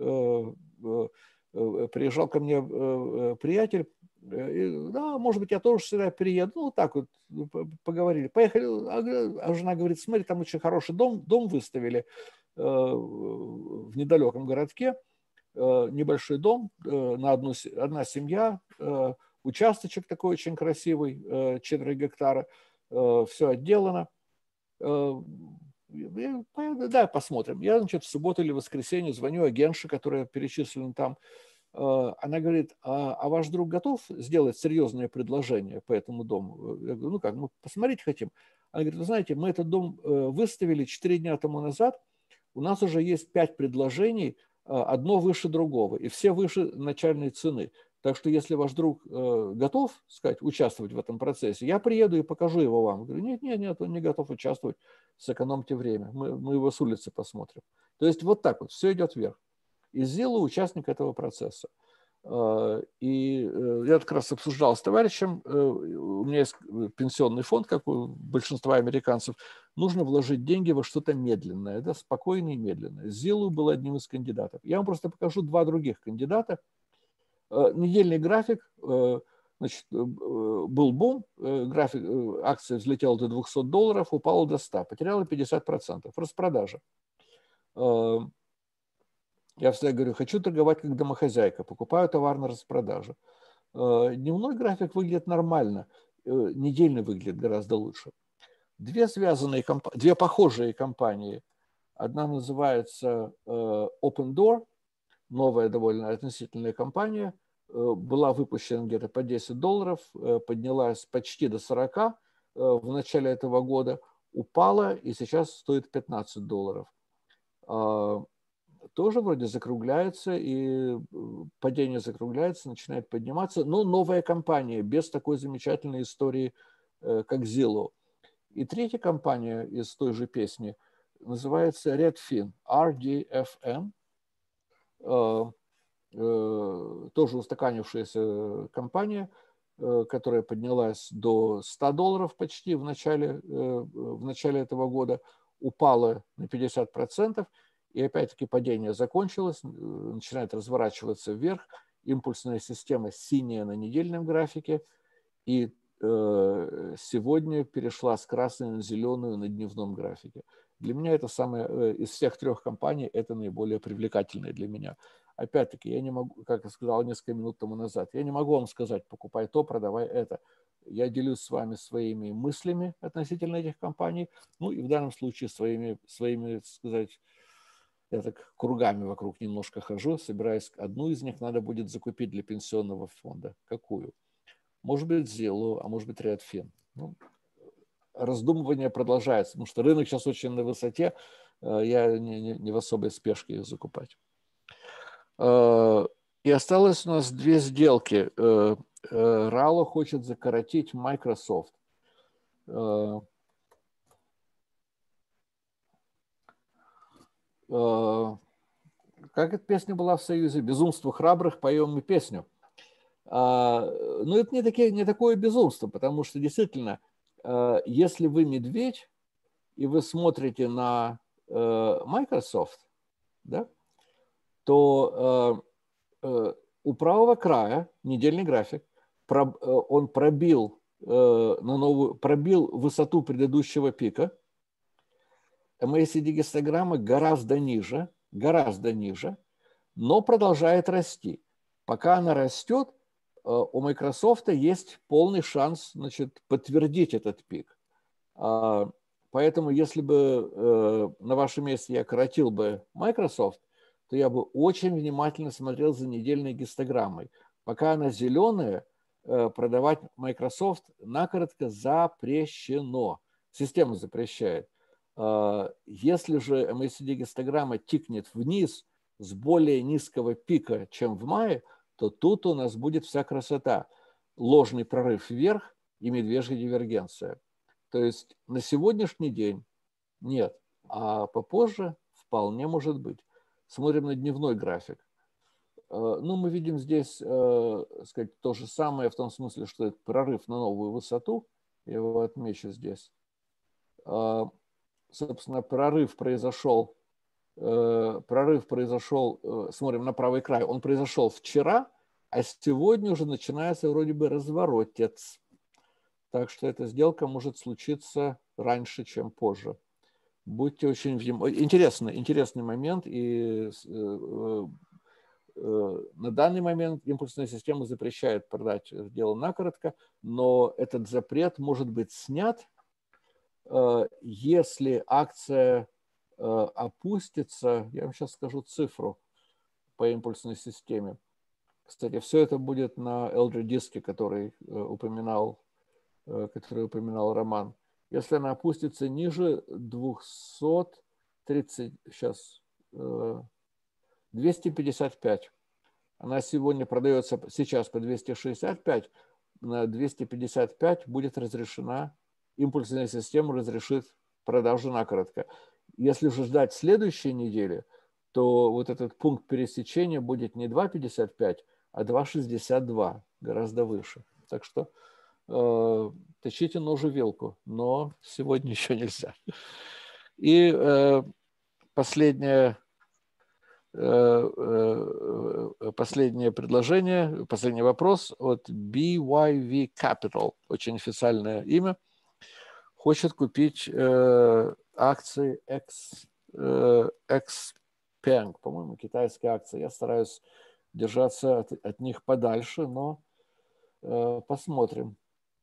Приезжал ко мне приятель, и, да, может быть, я тоже сюда приеду. Ну, так вот поговорили. Поехали. А жена говорит: смотри, там очень хороший дом, дом выставили в недалеком городке. Небольшой дом, на одну, одна семья, участочек такой очень красивый, четыре гектара, все отделано. Да, посмотрим. Я, значит, в субботу или воскресенье звоню агентше, которая перечислена там. Она говорит: а, а ваш друг готов сделать серьезное предложение по этому дому? Я говорю: ну как, мы посмотреть хотим. Она говорит: вы знаете, мы этот дом выставили четыре дня тому назад, у нас уже есть пять предложений, одно выше другого, и все выше начальной цены. Так что если ваш друг готов, сказать, участвовать в этом процессе, я приеду и покажу его вам. Я говорю: нет, нет, нет, он не готов участвовать, сэкономьте время, мы, мы его с улицы посмотрим. То есть вот так вот, все идет вверх. И Zillow участник этого процесса. И я как раз обсуждал с товарищем, у меня есть пенсионный фонд, как у большинства американцев, нужно вложить деньги во что-то медленное, да, спокойное и медленное. Zillow был одним из кандидатов. Я вам просто покажу два других кандидата. Недельный график, значит, был бум, график, акция взлетела до двухсот долларов, упала до ста, потеряла пятьдесят процентов, распродажа. Я всегда говорю: хочу торговать как домохозяйка, покупаю товар на распродаже. Дневной график выглядит нормально, недельный выглядит гораздо лучше. Две связанные, две похожие компании. Одна называется Open Door, новая довольно относительная компания, была выпущена где-то по десять долларов, поднялась почти до сорока в начале этого года, упала и сейчас стоит пятнадцать долларов. Тоже вроде закругляется, и падение закругляется, начинает подниматься, но новая компания, без такой замечательной истории, как Zillow. И третья компания из той же песни называется Redfin, ар ди эф эн, тоже устаканившаяся компания, которая поднялась до ста долларов почти в начале, в начале этого года, упала на пятьдесят процентов, и опять-таки падение закончилось, начинает разворачиваться вверх, импульсная система синяя на недельном графике, и э, сегодня перешла с красной на зеленую на дневном графике. Для меня это самое, из всех трех компаний, это наиболее привлекательное для меня. Опять-таки, я не могу, как я сказал несколько минут тому назад, я не могу вам сказать: покупай то, продавай это. Я делюсь с вами своими мыслями относительно этих компаний, ну и в данном случае своими, своими, так сказать, я так кругами вокруг немножко хожу, собираюсь, одну из них надо будет закупить для пенсионного фонда. Какую? Может быть, Zillow, а может быть, Redfin. Ну, раздумывание продолжается, потому что рынок сейчас очень на высоте, я не, не, не в особой спешке их закупать. И осталось у нас две сделки. Рало хочет закоротить Microsoft. Как эта песня была в Союзе? «Безумство храбрых, поем мы песню». Но это не, такие, не такое безумство, потому что действительно, если вы медведь, и вы смотрите на Microsoft, да, то у правого края недельный график, он пробил, на новую, пробил высоту предыдущего пика, эм эй си ди-гистограмма гораздо ниже, гораздо ниже, но продолжает расти. Пока она растет, у Microsoft есть полный шанс, значит, подтвердить этот пик. Поэтому, если бы на вашем месте я коротил бы Microsoft, то я бы очень внимательно смотрел за недельной гистограммой. Пока она зеленая, продавать Microsoft накоротко запрещено. Система запрещает. Если же эм а си ди-гистограмма тикнет вниз с более низкого пика, чем в мае, то тут у нас будет вся красота. Ложный прорыв вверх и медвежья дивергенция. То есть на сегодняшний день нет, а попозже вполне может быть. Смотрим на дневной график. Ну, мы видим здесь, так сказать, то же самое в том смысле, что это прорыв на новую высоту. Я его отмечу здесь. Собственно, прорыв произошел, прорыв произошел, смотрим на правый край, он произошел вчера, а сегодня уже начинается вроде бы разворотец. Так что эта сделка может случиться раньше, чем позже. Будьте очень внимательны. Интересный, интересный момент. И на данный момент импульсная система запрещает продать дело накоротко, но этот запрет может быть снят, если акция опустится, я вам сейчас скажу цифру по импульсной системе. Кстати, все это будет на эл джи-диске, который упоминал, который упоминал Роман. Если она опустится ниже двухсот тридцати, сейчас, двести пятьдесят пять, она сегодня продается сейчас по двести шестьдесят пять, на двести пятьдесят пять будет разрешена, импульсная система разрешит продажу накоротко. Если же ждать следующей недели, то вот этот пункт пересечения будет не два пятьдесят пять, а два шестьдесят два, гораздо выше. Так что э, точите нож и вилку, но сегодня еще нельзя. И э, последнее, э, э, последнее предложение, последний вопрос от би уай ви Capital, очень официальное имя, хочет купить э, акции X, э, Xpeng, по-моему, китайские акции. Я стараюсь держаться от, от них подальше, но э, посмотрим.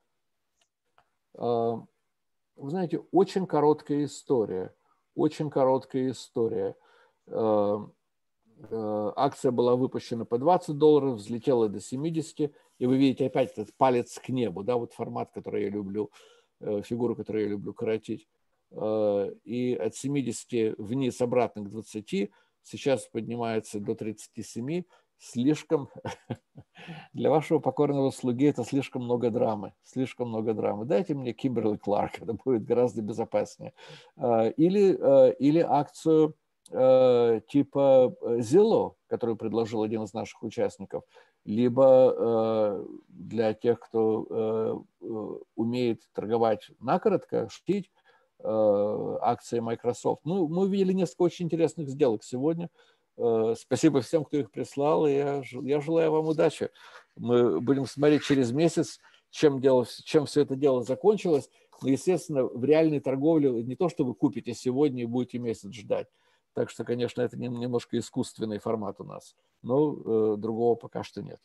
Э, вы знаете, очень короткая история. Очень короткая история. Э, э, акция была выпущена по двадцать долларов, взлетела до семидесяти, и вы видите опять этот палец к небу, да, вот формат, который я люблю, э, фигуру, которую я люблю коротить. Э, и от семидесяти вниз обратно к двадцати, сейчас поднимается до тридцати семи. Слишком для вашего покорного слуги это слишком много драмы, слишком много драмы. Дайте мне Кимберли Кларк, это будет гораздо безопаснее. Или, или акцию типа Zillow, которую предложил один из наших участников, либо для тех, кто умеет торговать накоротко, шутить, акции Microsoft. Ну, мы увидели несколько очень интересных сделок сегодня. Спасибо всем, кто их прислал, и я, я желаю вам удачи. Мы будем смотреть через месяц, чем, дело, чем все это дело закончилось. Но, естественно, в реальной торговле не то, что вы купите сегодня и будете месяц ждать. Так что, конечно, это немножко искусственный формат у нас. Но э, другого пока что нет.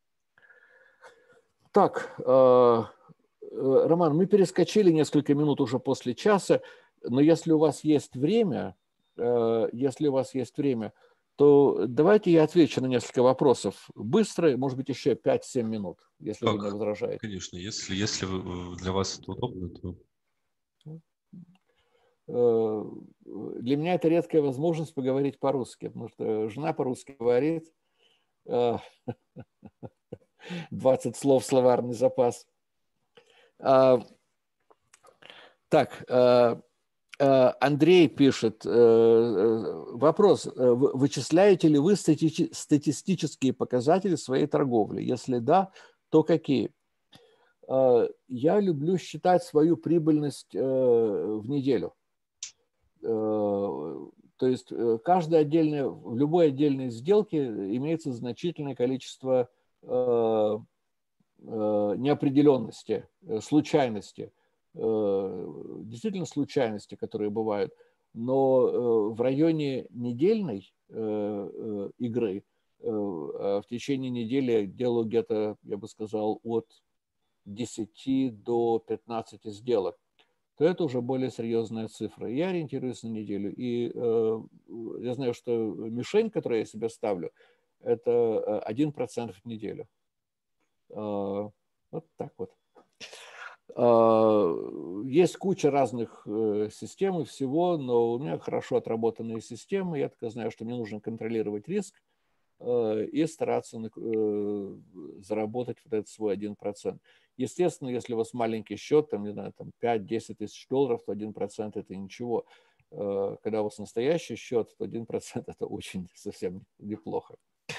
Так, э, Роман, мы перескочили несколько минут уже после часа, но если у вас есть время, э, если у вас есть время, то давайте я отвечу на несколько вопросов быстро, может быть, еще пять-семь минут, если как? Вы не возражаете. Конечно, если, если для вас это удобно, то... Для меня это редкая возможность поговорить по-русски, потому что жена по-русски говорит, двадцать слов, словарный запас. Так, Андрей пишет, вопрос, вычисляете ли вы стати- статистические показатели своей торговли? Если да, то какие? Я люблю считать свою прибыльность в неделю. То есть каждая отдельная, в любой отдельной сделке имеется значительное количество неопределенности, случайности. Действительно случайности, которые бывают, но в районе недельной игры в течение недели делаю где-то, я бы сказал, от десяти до пятнадцати сделок, то это уже более серьезная цифра. Я ориентируюсь на неделю. И э, я знаю, что мишень, которую я себе ставлю, это один процент в неделю. Э, вот так вот. Есть куча разных систем и всего, но у меня хорошо отработанные системы. Я только знаю, что мне нужно контролировать риск и стараться заработать вот этот свой один процент. Естественно, если у вас маленький счет, там, не знаю, там пять-десять тысяч долларов, то один процент это ничего. Когда у вас настоящий счет, то один процент это очень совсем неплохо.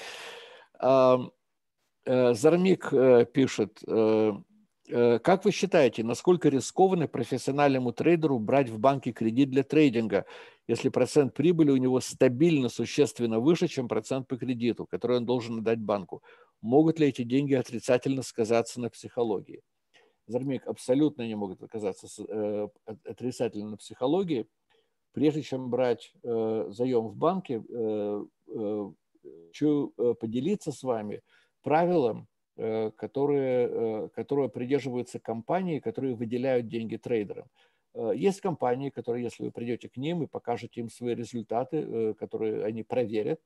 Зармик пишет: как вы считаете, насколько рискованно профессиональному трейдеру брать в банке кредит для трейдинга, если процент прибыли у него стабильно существенно выше, чем процент по кредиту, который он должен отдать банку? Могут ли эти деньги отрицательно сказаться на психологии? Зармик, абсолютно не могут оказаться отрицательно на психологии. Прежде чем брать заем в банке, хочу поделиться с вами правилом, Которые, которые придерживаются компании, которые выделяют деньги трейдерам. Есть компании, которые, если вы придете к ним и покажете им свои результаты, которые они проверят,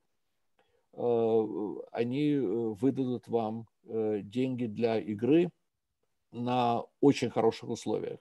они выдадут вам деньги для игры на очень хороших условиях.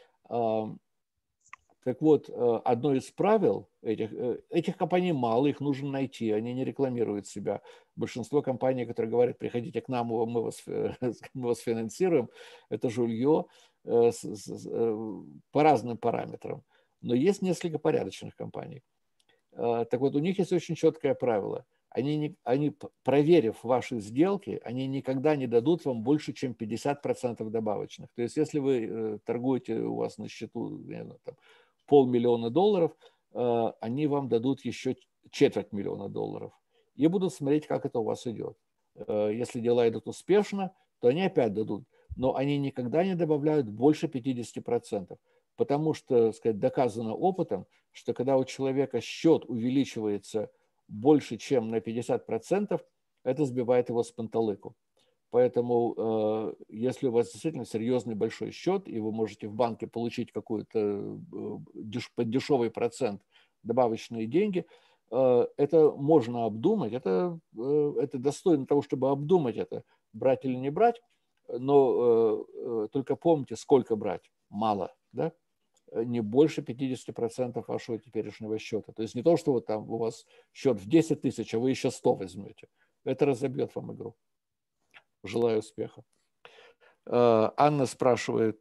Так вот, одно из правил этих, этих компаний мало, их нужно найти, они не рекламируют себя. Большинство компаний, которые говорят, приходите к нам, мы вас, мы вас финансируем, это жулье по разным параметрам. Но есть несколько порядочных компаний. Так вот, у них есть очень четкое правило. Они, не, они, проверив ваши сделки, они никогда не дадут вам больше, чем пятьдесят процентов добавочных. То есть, если вы торгуете, у вас на счету, не знаю, там, полмиллиона долларов, они вам дадут еще четверть миллиона долларов. И будут смотреть, как это у вас идет. Если дела идут успешно, то они опять дадут. Но они никогда не добавляют больше пятидесяти процентов. Потому что, сказать, доказано опытом, что когда у человека счет увеличивается больше, чем на пятьдесят процентов, это сбивает его с панталыку. Поэтому, если у вас действительно серьезный большой счет, и вы можете в банке получить какой-то под дешевый процент добавочные деньги, это можно обдумать, это, это достойно того, чтобы обдумать это, брать или не брать, но только помните, сколько брать. Мало, да? Не больше пятидесяти процентов вашего теперешнего счета. То есть не то, что вот там у вас счет в десять тысяч, а вы еще сто возьмете. Это разобьет вам игру. Желаю успеха. Анна спрашивает,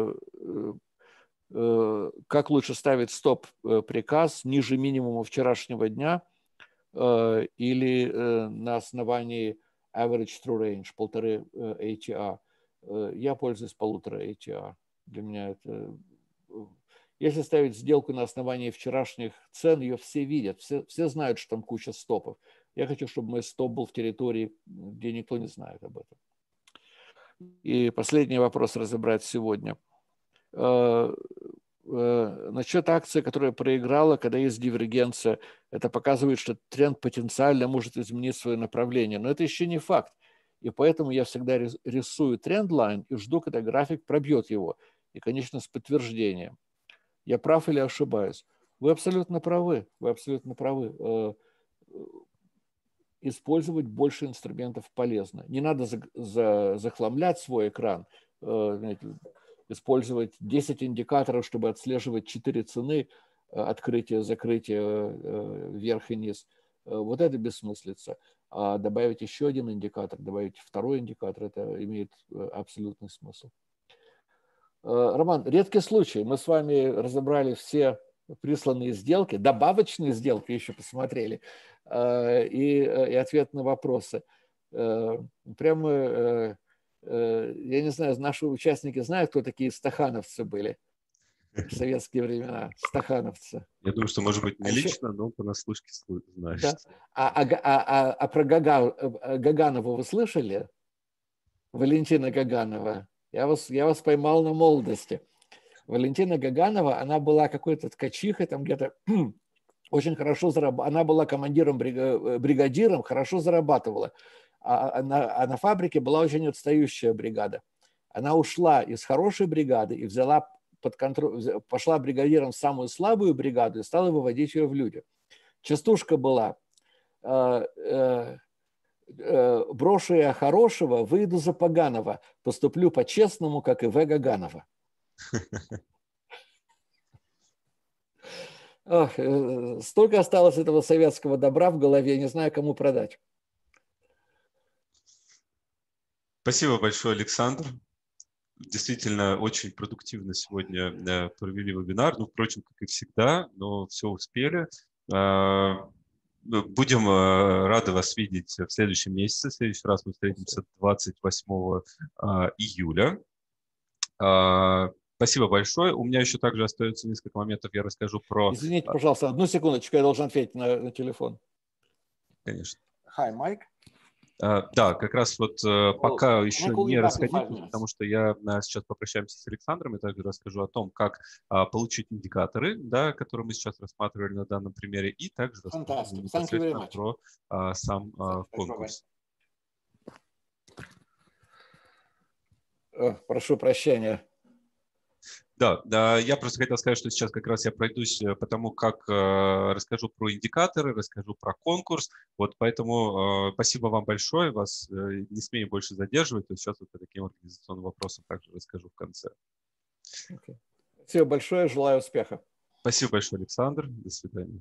как лучше ставить стоп-приказ ниже минимума вчерашнего дня или на основании average true range, полторы эй ти ар. Я пользуюсь полутора эй ти ар. Для меня это... Если ставить сделку на основании вчерашних цен, ее все видят, все, все знают, что там куча стопов. Я хочу, чтобы мой стоп был в территории, где никто не знает об этом. И последний вопрос разобрать сегодня. Насчет акции, которая проиграла, когда есть дивергенция, это показывает, что тренд потенциально может изменить свое направление. Но это еще не факт. И поэтому я всегда рисую трендлайн и жду, когда график пробьет его. И, конечно, с подтверждением. Я прав или ошибаюсь? Вы абсолютно правы. Вы абсолютно правы. Использовать больше инструментов полезно. Не надо за, за, захламлять свой экран, знаете, использовать десять индикаторов, чтобы отслеживать четыре цены, открытие, закрытие, вверх и низ. Вот это бессмыслица. А добавить еще один индикатор, добавить второй индикатор, это имеет абсолютный смысл. Роман, редкий случай. Мы с вами разобрали все присланные сделки, добавочные сделки еще посмотрели, и, и ответ на вопросы. Прямо, я не знаю, наши участники знают, кто такие стахановцы были в советские времена, стахановцы. Я думаю, что, может быть, не а лично, еще... но понаслышке знаешь. Да. А, а, а, а про Гага... Гаганова вы слышали? Валентина Гаганова. Я вас, я вас поймал на молодости. Валентина Гаганова, она была какой-то ткачихой, там где-то очень хорошо зарабатывала. Она была командиром, бригадиром, хорошо зарабатывала. а, а, на, а на фабрике была очень отстающая бригада. Она ушла из хорошей бригады и взяла под контроль, пошла бригадиром в самую слабую бригаду и стала выводить ее в люди. Частушка была: э, э, э, брошу я хорошего, выйду за поганого, поступлю по-честному, как и В. Гаганова. Ох, э, столько осталось этого советского добра в голове, не знаю, кому продать. Спасибо большое, Александр. Действительно, очень продуктивно сегодня провели вебинар. Ну, впрочем, как и всегда, но все успели. Будем рады вас видеть в следующем месяце. В следующий раз мы встретимся двадцать восьмого июля. Спасибо большое. У меня еще также остается несколько моментов. Я расскажу про... Извините, пожалуйста, одну секундочку, я должен ответить на, на телефон. Конечно. Hi, Mike. Uh, да, как раз вот uh, пока well, еще не расходитесь, потому что я uh, сейчас попрощаемся с Александром и также расскажу о том, как uh, получить индикаторы, да, которые мы сейчас рассматривали на данном примере, и также расскажу непосредственно про uh, сам uh, конкурс. О, прошу прощения. Да, да, я просто хотел сказать, что сейчас как раз я пройдусь по тому, как э, расскажу про индикаторы, расскажу про конкурс. Вот поэтому э, спасибо вам большое, вас э, не смею больше задерживать. То есть сейчас вот по таким организационным вопросам также расскажу в конце. Okay. Спасибо большое, желаю успеха. Спасибо большое, Александр. До свидания.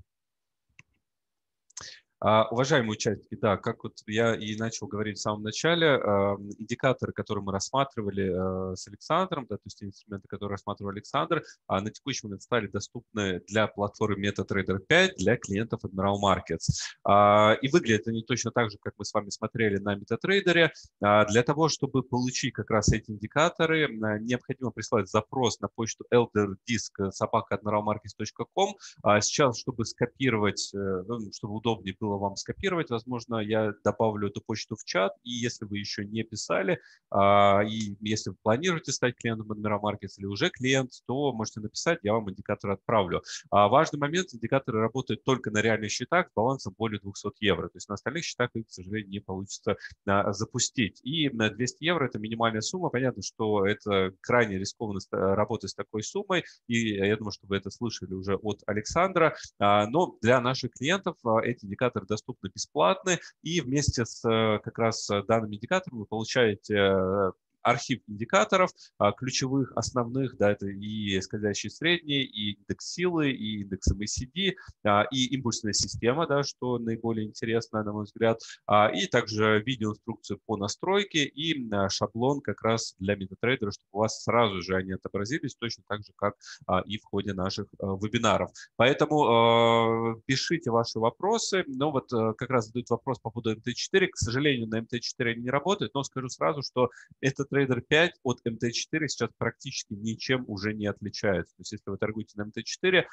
Uh, уважаемые участники, да, как вот я и начал говорить в самом начале, uh, индикаторы, которые мы рассматривали uh, с Александром, да, то есть инструменты, которые рассматривал Александр, uh, на текущий момент стали доступны для платформы MetaTrader пять для клиентов Admiral Markets. Uh, и выглядят они точно так же, как мы с вами смотрели на MetaTrader. Uh, для того, чтобы получить как раз эти индикаторы, uh, необходимо прислать запрос на почту elderdisk собака admiral markets точка ком. Uh, сейчас, чтобы скопировать, uh, чтобы удобнее было вам скопировать, возможно, я добавлю эту почту в чат, и если вы еще не писали, и если вы планируете стать клиентом Admiral Markets или уже клиент, то можете написать, я вам индикатор отправлю. Важный момент, индикаторы работают только на реальных счетах с балансом более двухсот евро, то есть на остальных счетах их, к сожалению, не получится запустить. И на двести евро это минимальная сумма, понятно, что это крайне рискованно работать с такой суммой, и я думаю, что вы это слышали уже от Александра, но для наших клиентов эти индикаторы доступны бесплатно, и вместе с как раз данным индикатором вы получаете архив индикаторов, ключевых, основных, да, это и скользящие средние, и индекс силы, и индекс эм эй си ди, и импульсная система, да, что наиболее интересно, на мой взгляд, и также видеоинструкцию по настройке и шаблон как раз для MetaTrader, чтобы у вас сразу же они отобразились, точно так же, как и в ходе наших вебинаров. Поэтому пишите ваши вопросы. Но вот как раз задают вопрос по поводу эм тэ четыре. К сожалению, на эм тэ четыре они не работают, но скажу сразу, что это MetaTrader пять от эм тэ четыре сейчас практически ничем уже не отличается. То есть если вы торгуете на эм тэ четыре,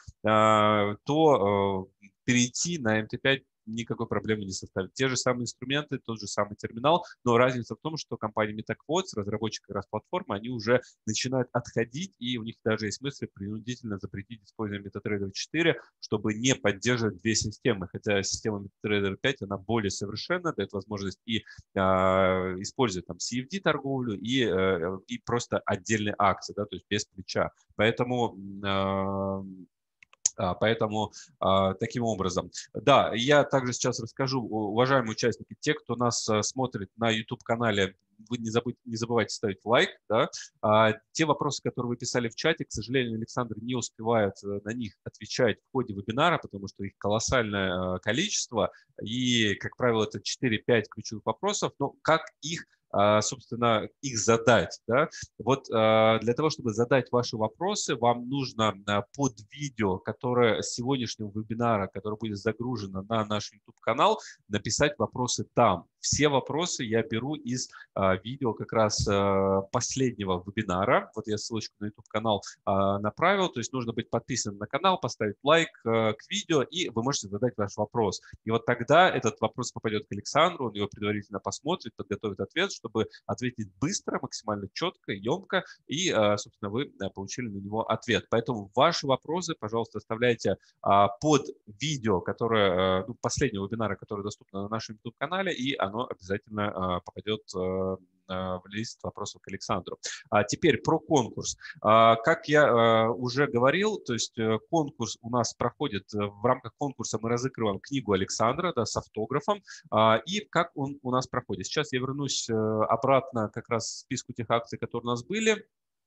то перейти на эм тэ пять никакой проблемы не составит. Те же самые инструменты, тот же самый терминал, но разница в том, что компания MetaQuotes, разработчик как раз платформы, они уже начинают отходить, и у них даже есть мысли принудительно запретить использование MetaTrader четыре, чтобы не поддерживать две системы, хотя система MetaTrader пять, она более совершенна, дает возможность и а, использовать там си эф ди-торговлю, и, а, и просто отдельные акции, да, то есть без плеча. Поэтому... А, Поэтому а, таким образом. Да, я также сейчас расскажу, уважаемые участники, те, кто нас смотрит на YouTube-канале, вы не, забудь, не забывайте ставить лайк. Да? А, те вопросы, которые вы писали в чате, к сожалению, Александр не успевает на них отвечать в ходе вебинара, потому что их колоссальное количество, и, как правило, это четыре-пять ключевых вопросов, но как их собственно, их задать. Да? Вот для того, чтобы задать ваши вопросы, вам нужно под видео, которое с сегодняшнего вебинара, которое будет загружено на наш YouTube-канал, написать вопросы там. Все вопросы я беру из видео как раз последнего вебинара. Вот я ссылочку на YouTube-канал направил, то есть нужно быть подписанным на канал, поставить лайк к видео, и вы можете задать ваш вопрос. И вот тогда этот вопрос попадет к Александру, он его предварительно посмотрит, подготовит ответ, чтобы ответить быстро, максимально четко, емко, и, собственно, вы получили на него ответ. Поэтому ваши вопросы, пожалуйста, оставляйте под видео, которое, ну, последнего вебинара, которое доступно на нашем YouTube-канале, и оно обязательно попадет в лист вопросов к Александру. А теперь про конкурс. Как я уже говорил, то есть конкурс у нас проходит, в рамках конкурса мы разыгрываем книгу Александра, да, с автографом. И как он у нас проходит. Сейчас я вернусь обратно как раз к списку тех акций, которые у нас были,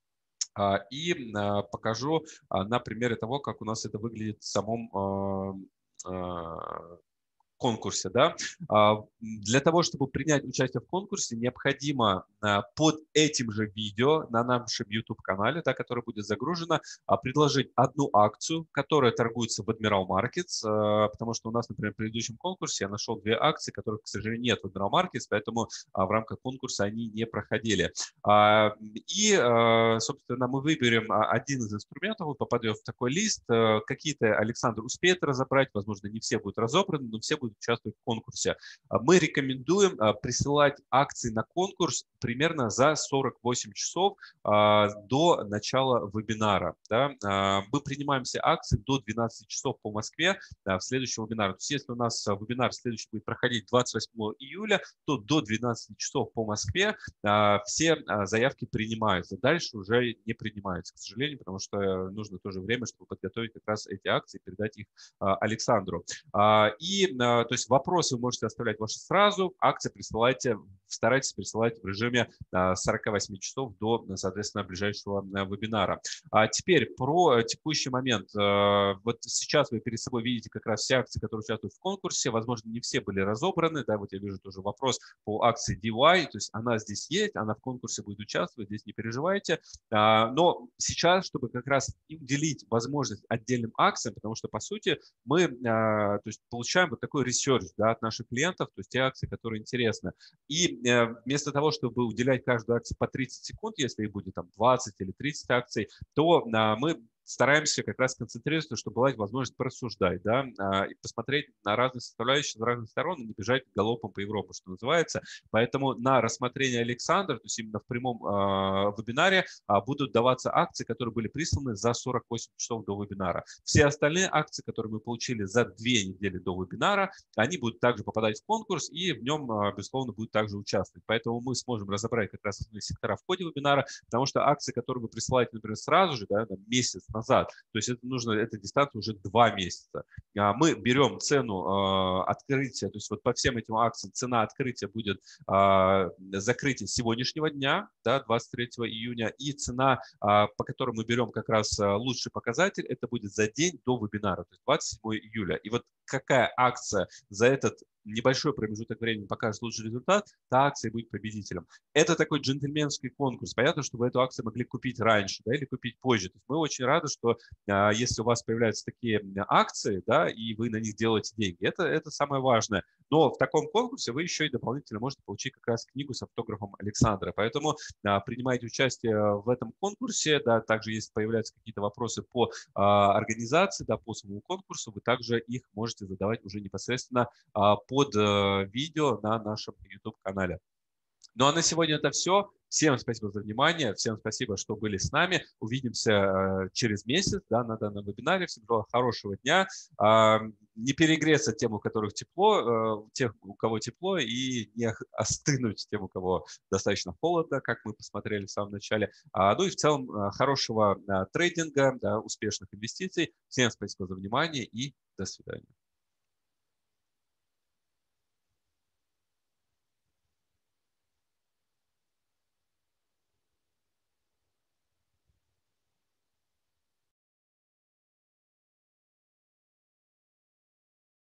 и покажу на примере того, как у нас это выглядит в самом конкурсе. Да? Для того, чтобы принять участие в конкурсе, необходимо под этим же видео на нашем YouTube-канале, да, которое будет загружено, предложить одну акцию, которая торгуется в Admiral Markets, потому что у нас, например, в предыдущем конкурсе я нашел две акции, которых, к сожалению, нет в Admiral Markets, поэтому в рамках конкурса они не проходили. И, собственно, мы выберем один из инструментов, он попадет в такой лист. Какие-то Александр успеет разобрать, возможно, не все будут разобраны, но все будут участвовать в конкурсе. Мы рекомендуем присылать акции на конкурс примерно за сорок восемь часов до начала вебинара. Да? Мы принимаем все акции до двенадцати часов по Москве в следующем вебинаре. То есть если у нас вебинар следующий будет проходить двадцать восьмого июля, то до двенадцати часов по Москве все заявки принимаются. Дальше уже не принимаются, к сожалению, потому что нужно тоже время, чтобы подготовить как раз эти акции и передать их Александру. И то есть вопросы вы можете оставлять ваши сразу, акции присылайте, старайтесь присылать в режиме сорока восьми часов до, соответственно, ближайшего вебинара. А теперь про текущий момент. Вот сейчас вы перед собой видите как раз все акции, которые участвуют в конкурсе. Возможно, не все были разобраны. Да, вот я вижу тоже вопрос по акции ди уай. То есть она здесь есть, она в конкурсе будет участвовать, здесь не переживайте. Но сейчас, чтобы как раз уделить возможность отдельным акциям, потому что, по сути, мы то есть, получаем вот такой ресерч, да, от наших клиентов, то есть те акции, которые интересны. И вместо того, чтобы уделять каждую акцию по тридцать секунд, если их будет там двадцать или тридцать акций, то мы стараемся как раз концентрироваться, чтобы была возможность порассуждать, да, и посмотреть на разные составляющие с разных сторон и не бежать галопом по Европе, что называется. Поэтому на рассмотрение Александра, то есть именно в прямом э, вебинаре, э, будут даваться акции, которые были присланы за сорок восемь часов до вебинара. Все остальные акции, которые мы получили за две недели до вебинара, они будут также попадать в конкурс и в нем, э, безусловно, будут также участвовать. Поэтому мы сможем разобрать как раз основные сектора в ходе вебинара, потому что акции, которые вы присылаете, например, сразу же, да, месяц назад, то есть это нужно, эта дистанция уже два месяца. Мы берем цену открытия, то есть вот по всем этим акциям цена открытия будет закрытие сегодняшнего дня, да, двадцать третьего июня, и цена, по которой мы берем как раз лучший показатель, это будет за день до вебинара, то есть двадцать седьмого июля. И вот какая акция за этот небольшой промежуток времени покажет лучший результат, та акция будет победителем. Это такой джентльменский конкурс. Понятно, что вы эту акцию могли купить раньше, да, или купить позже. То есть мы очень рады, что а, если у вас появляются такие акции, да, и вы на них делаете деньги, это, это самое важное. Но в таком конкурсе вы еще и дополнительно можете получить как раз книгу с автографом Александра. Поэтому а, принимайте участие в этом конкурсе. Да, также, если появляются какие-то вопросы по а, организации, да, по самому конкурсу, вы также их можете задавать уже непосредственно а, под а, видео на нашем YouTube-канале. Ну а на сегодня это все. Всем спасибо за внимание, всем спасибо, что были с нами. Увидимся через месяц, да, на данном вебинаре. Всем желаю хорошего дня. Не перегреться тем, у которых тепло, тех, у кого тепло, и не остынуть тем, у кого достаточно холодно, как мы посмотрели в самом начале. Ну и в целом хорошего трейдинга, да, успешных инвестиций. Всем спасибо за внимание и до свидания.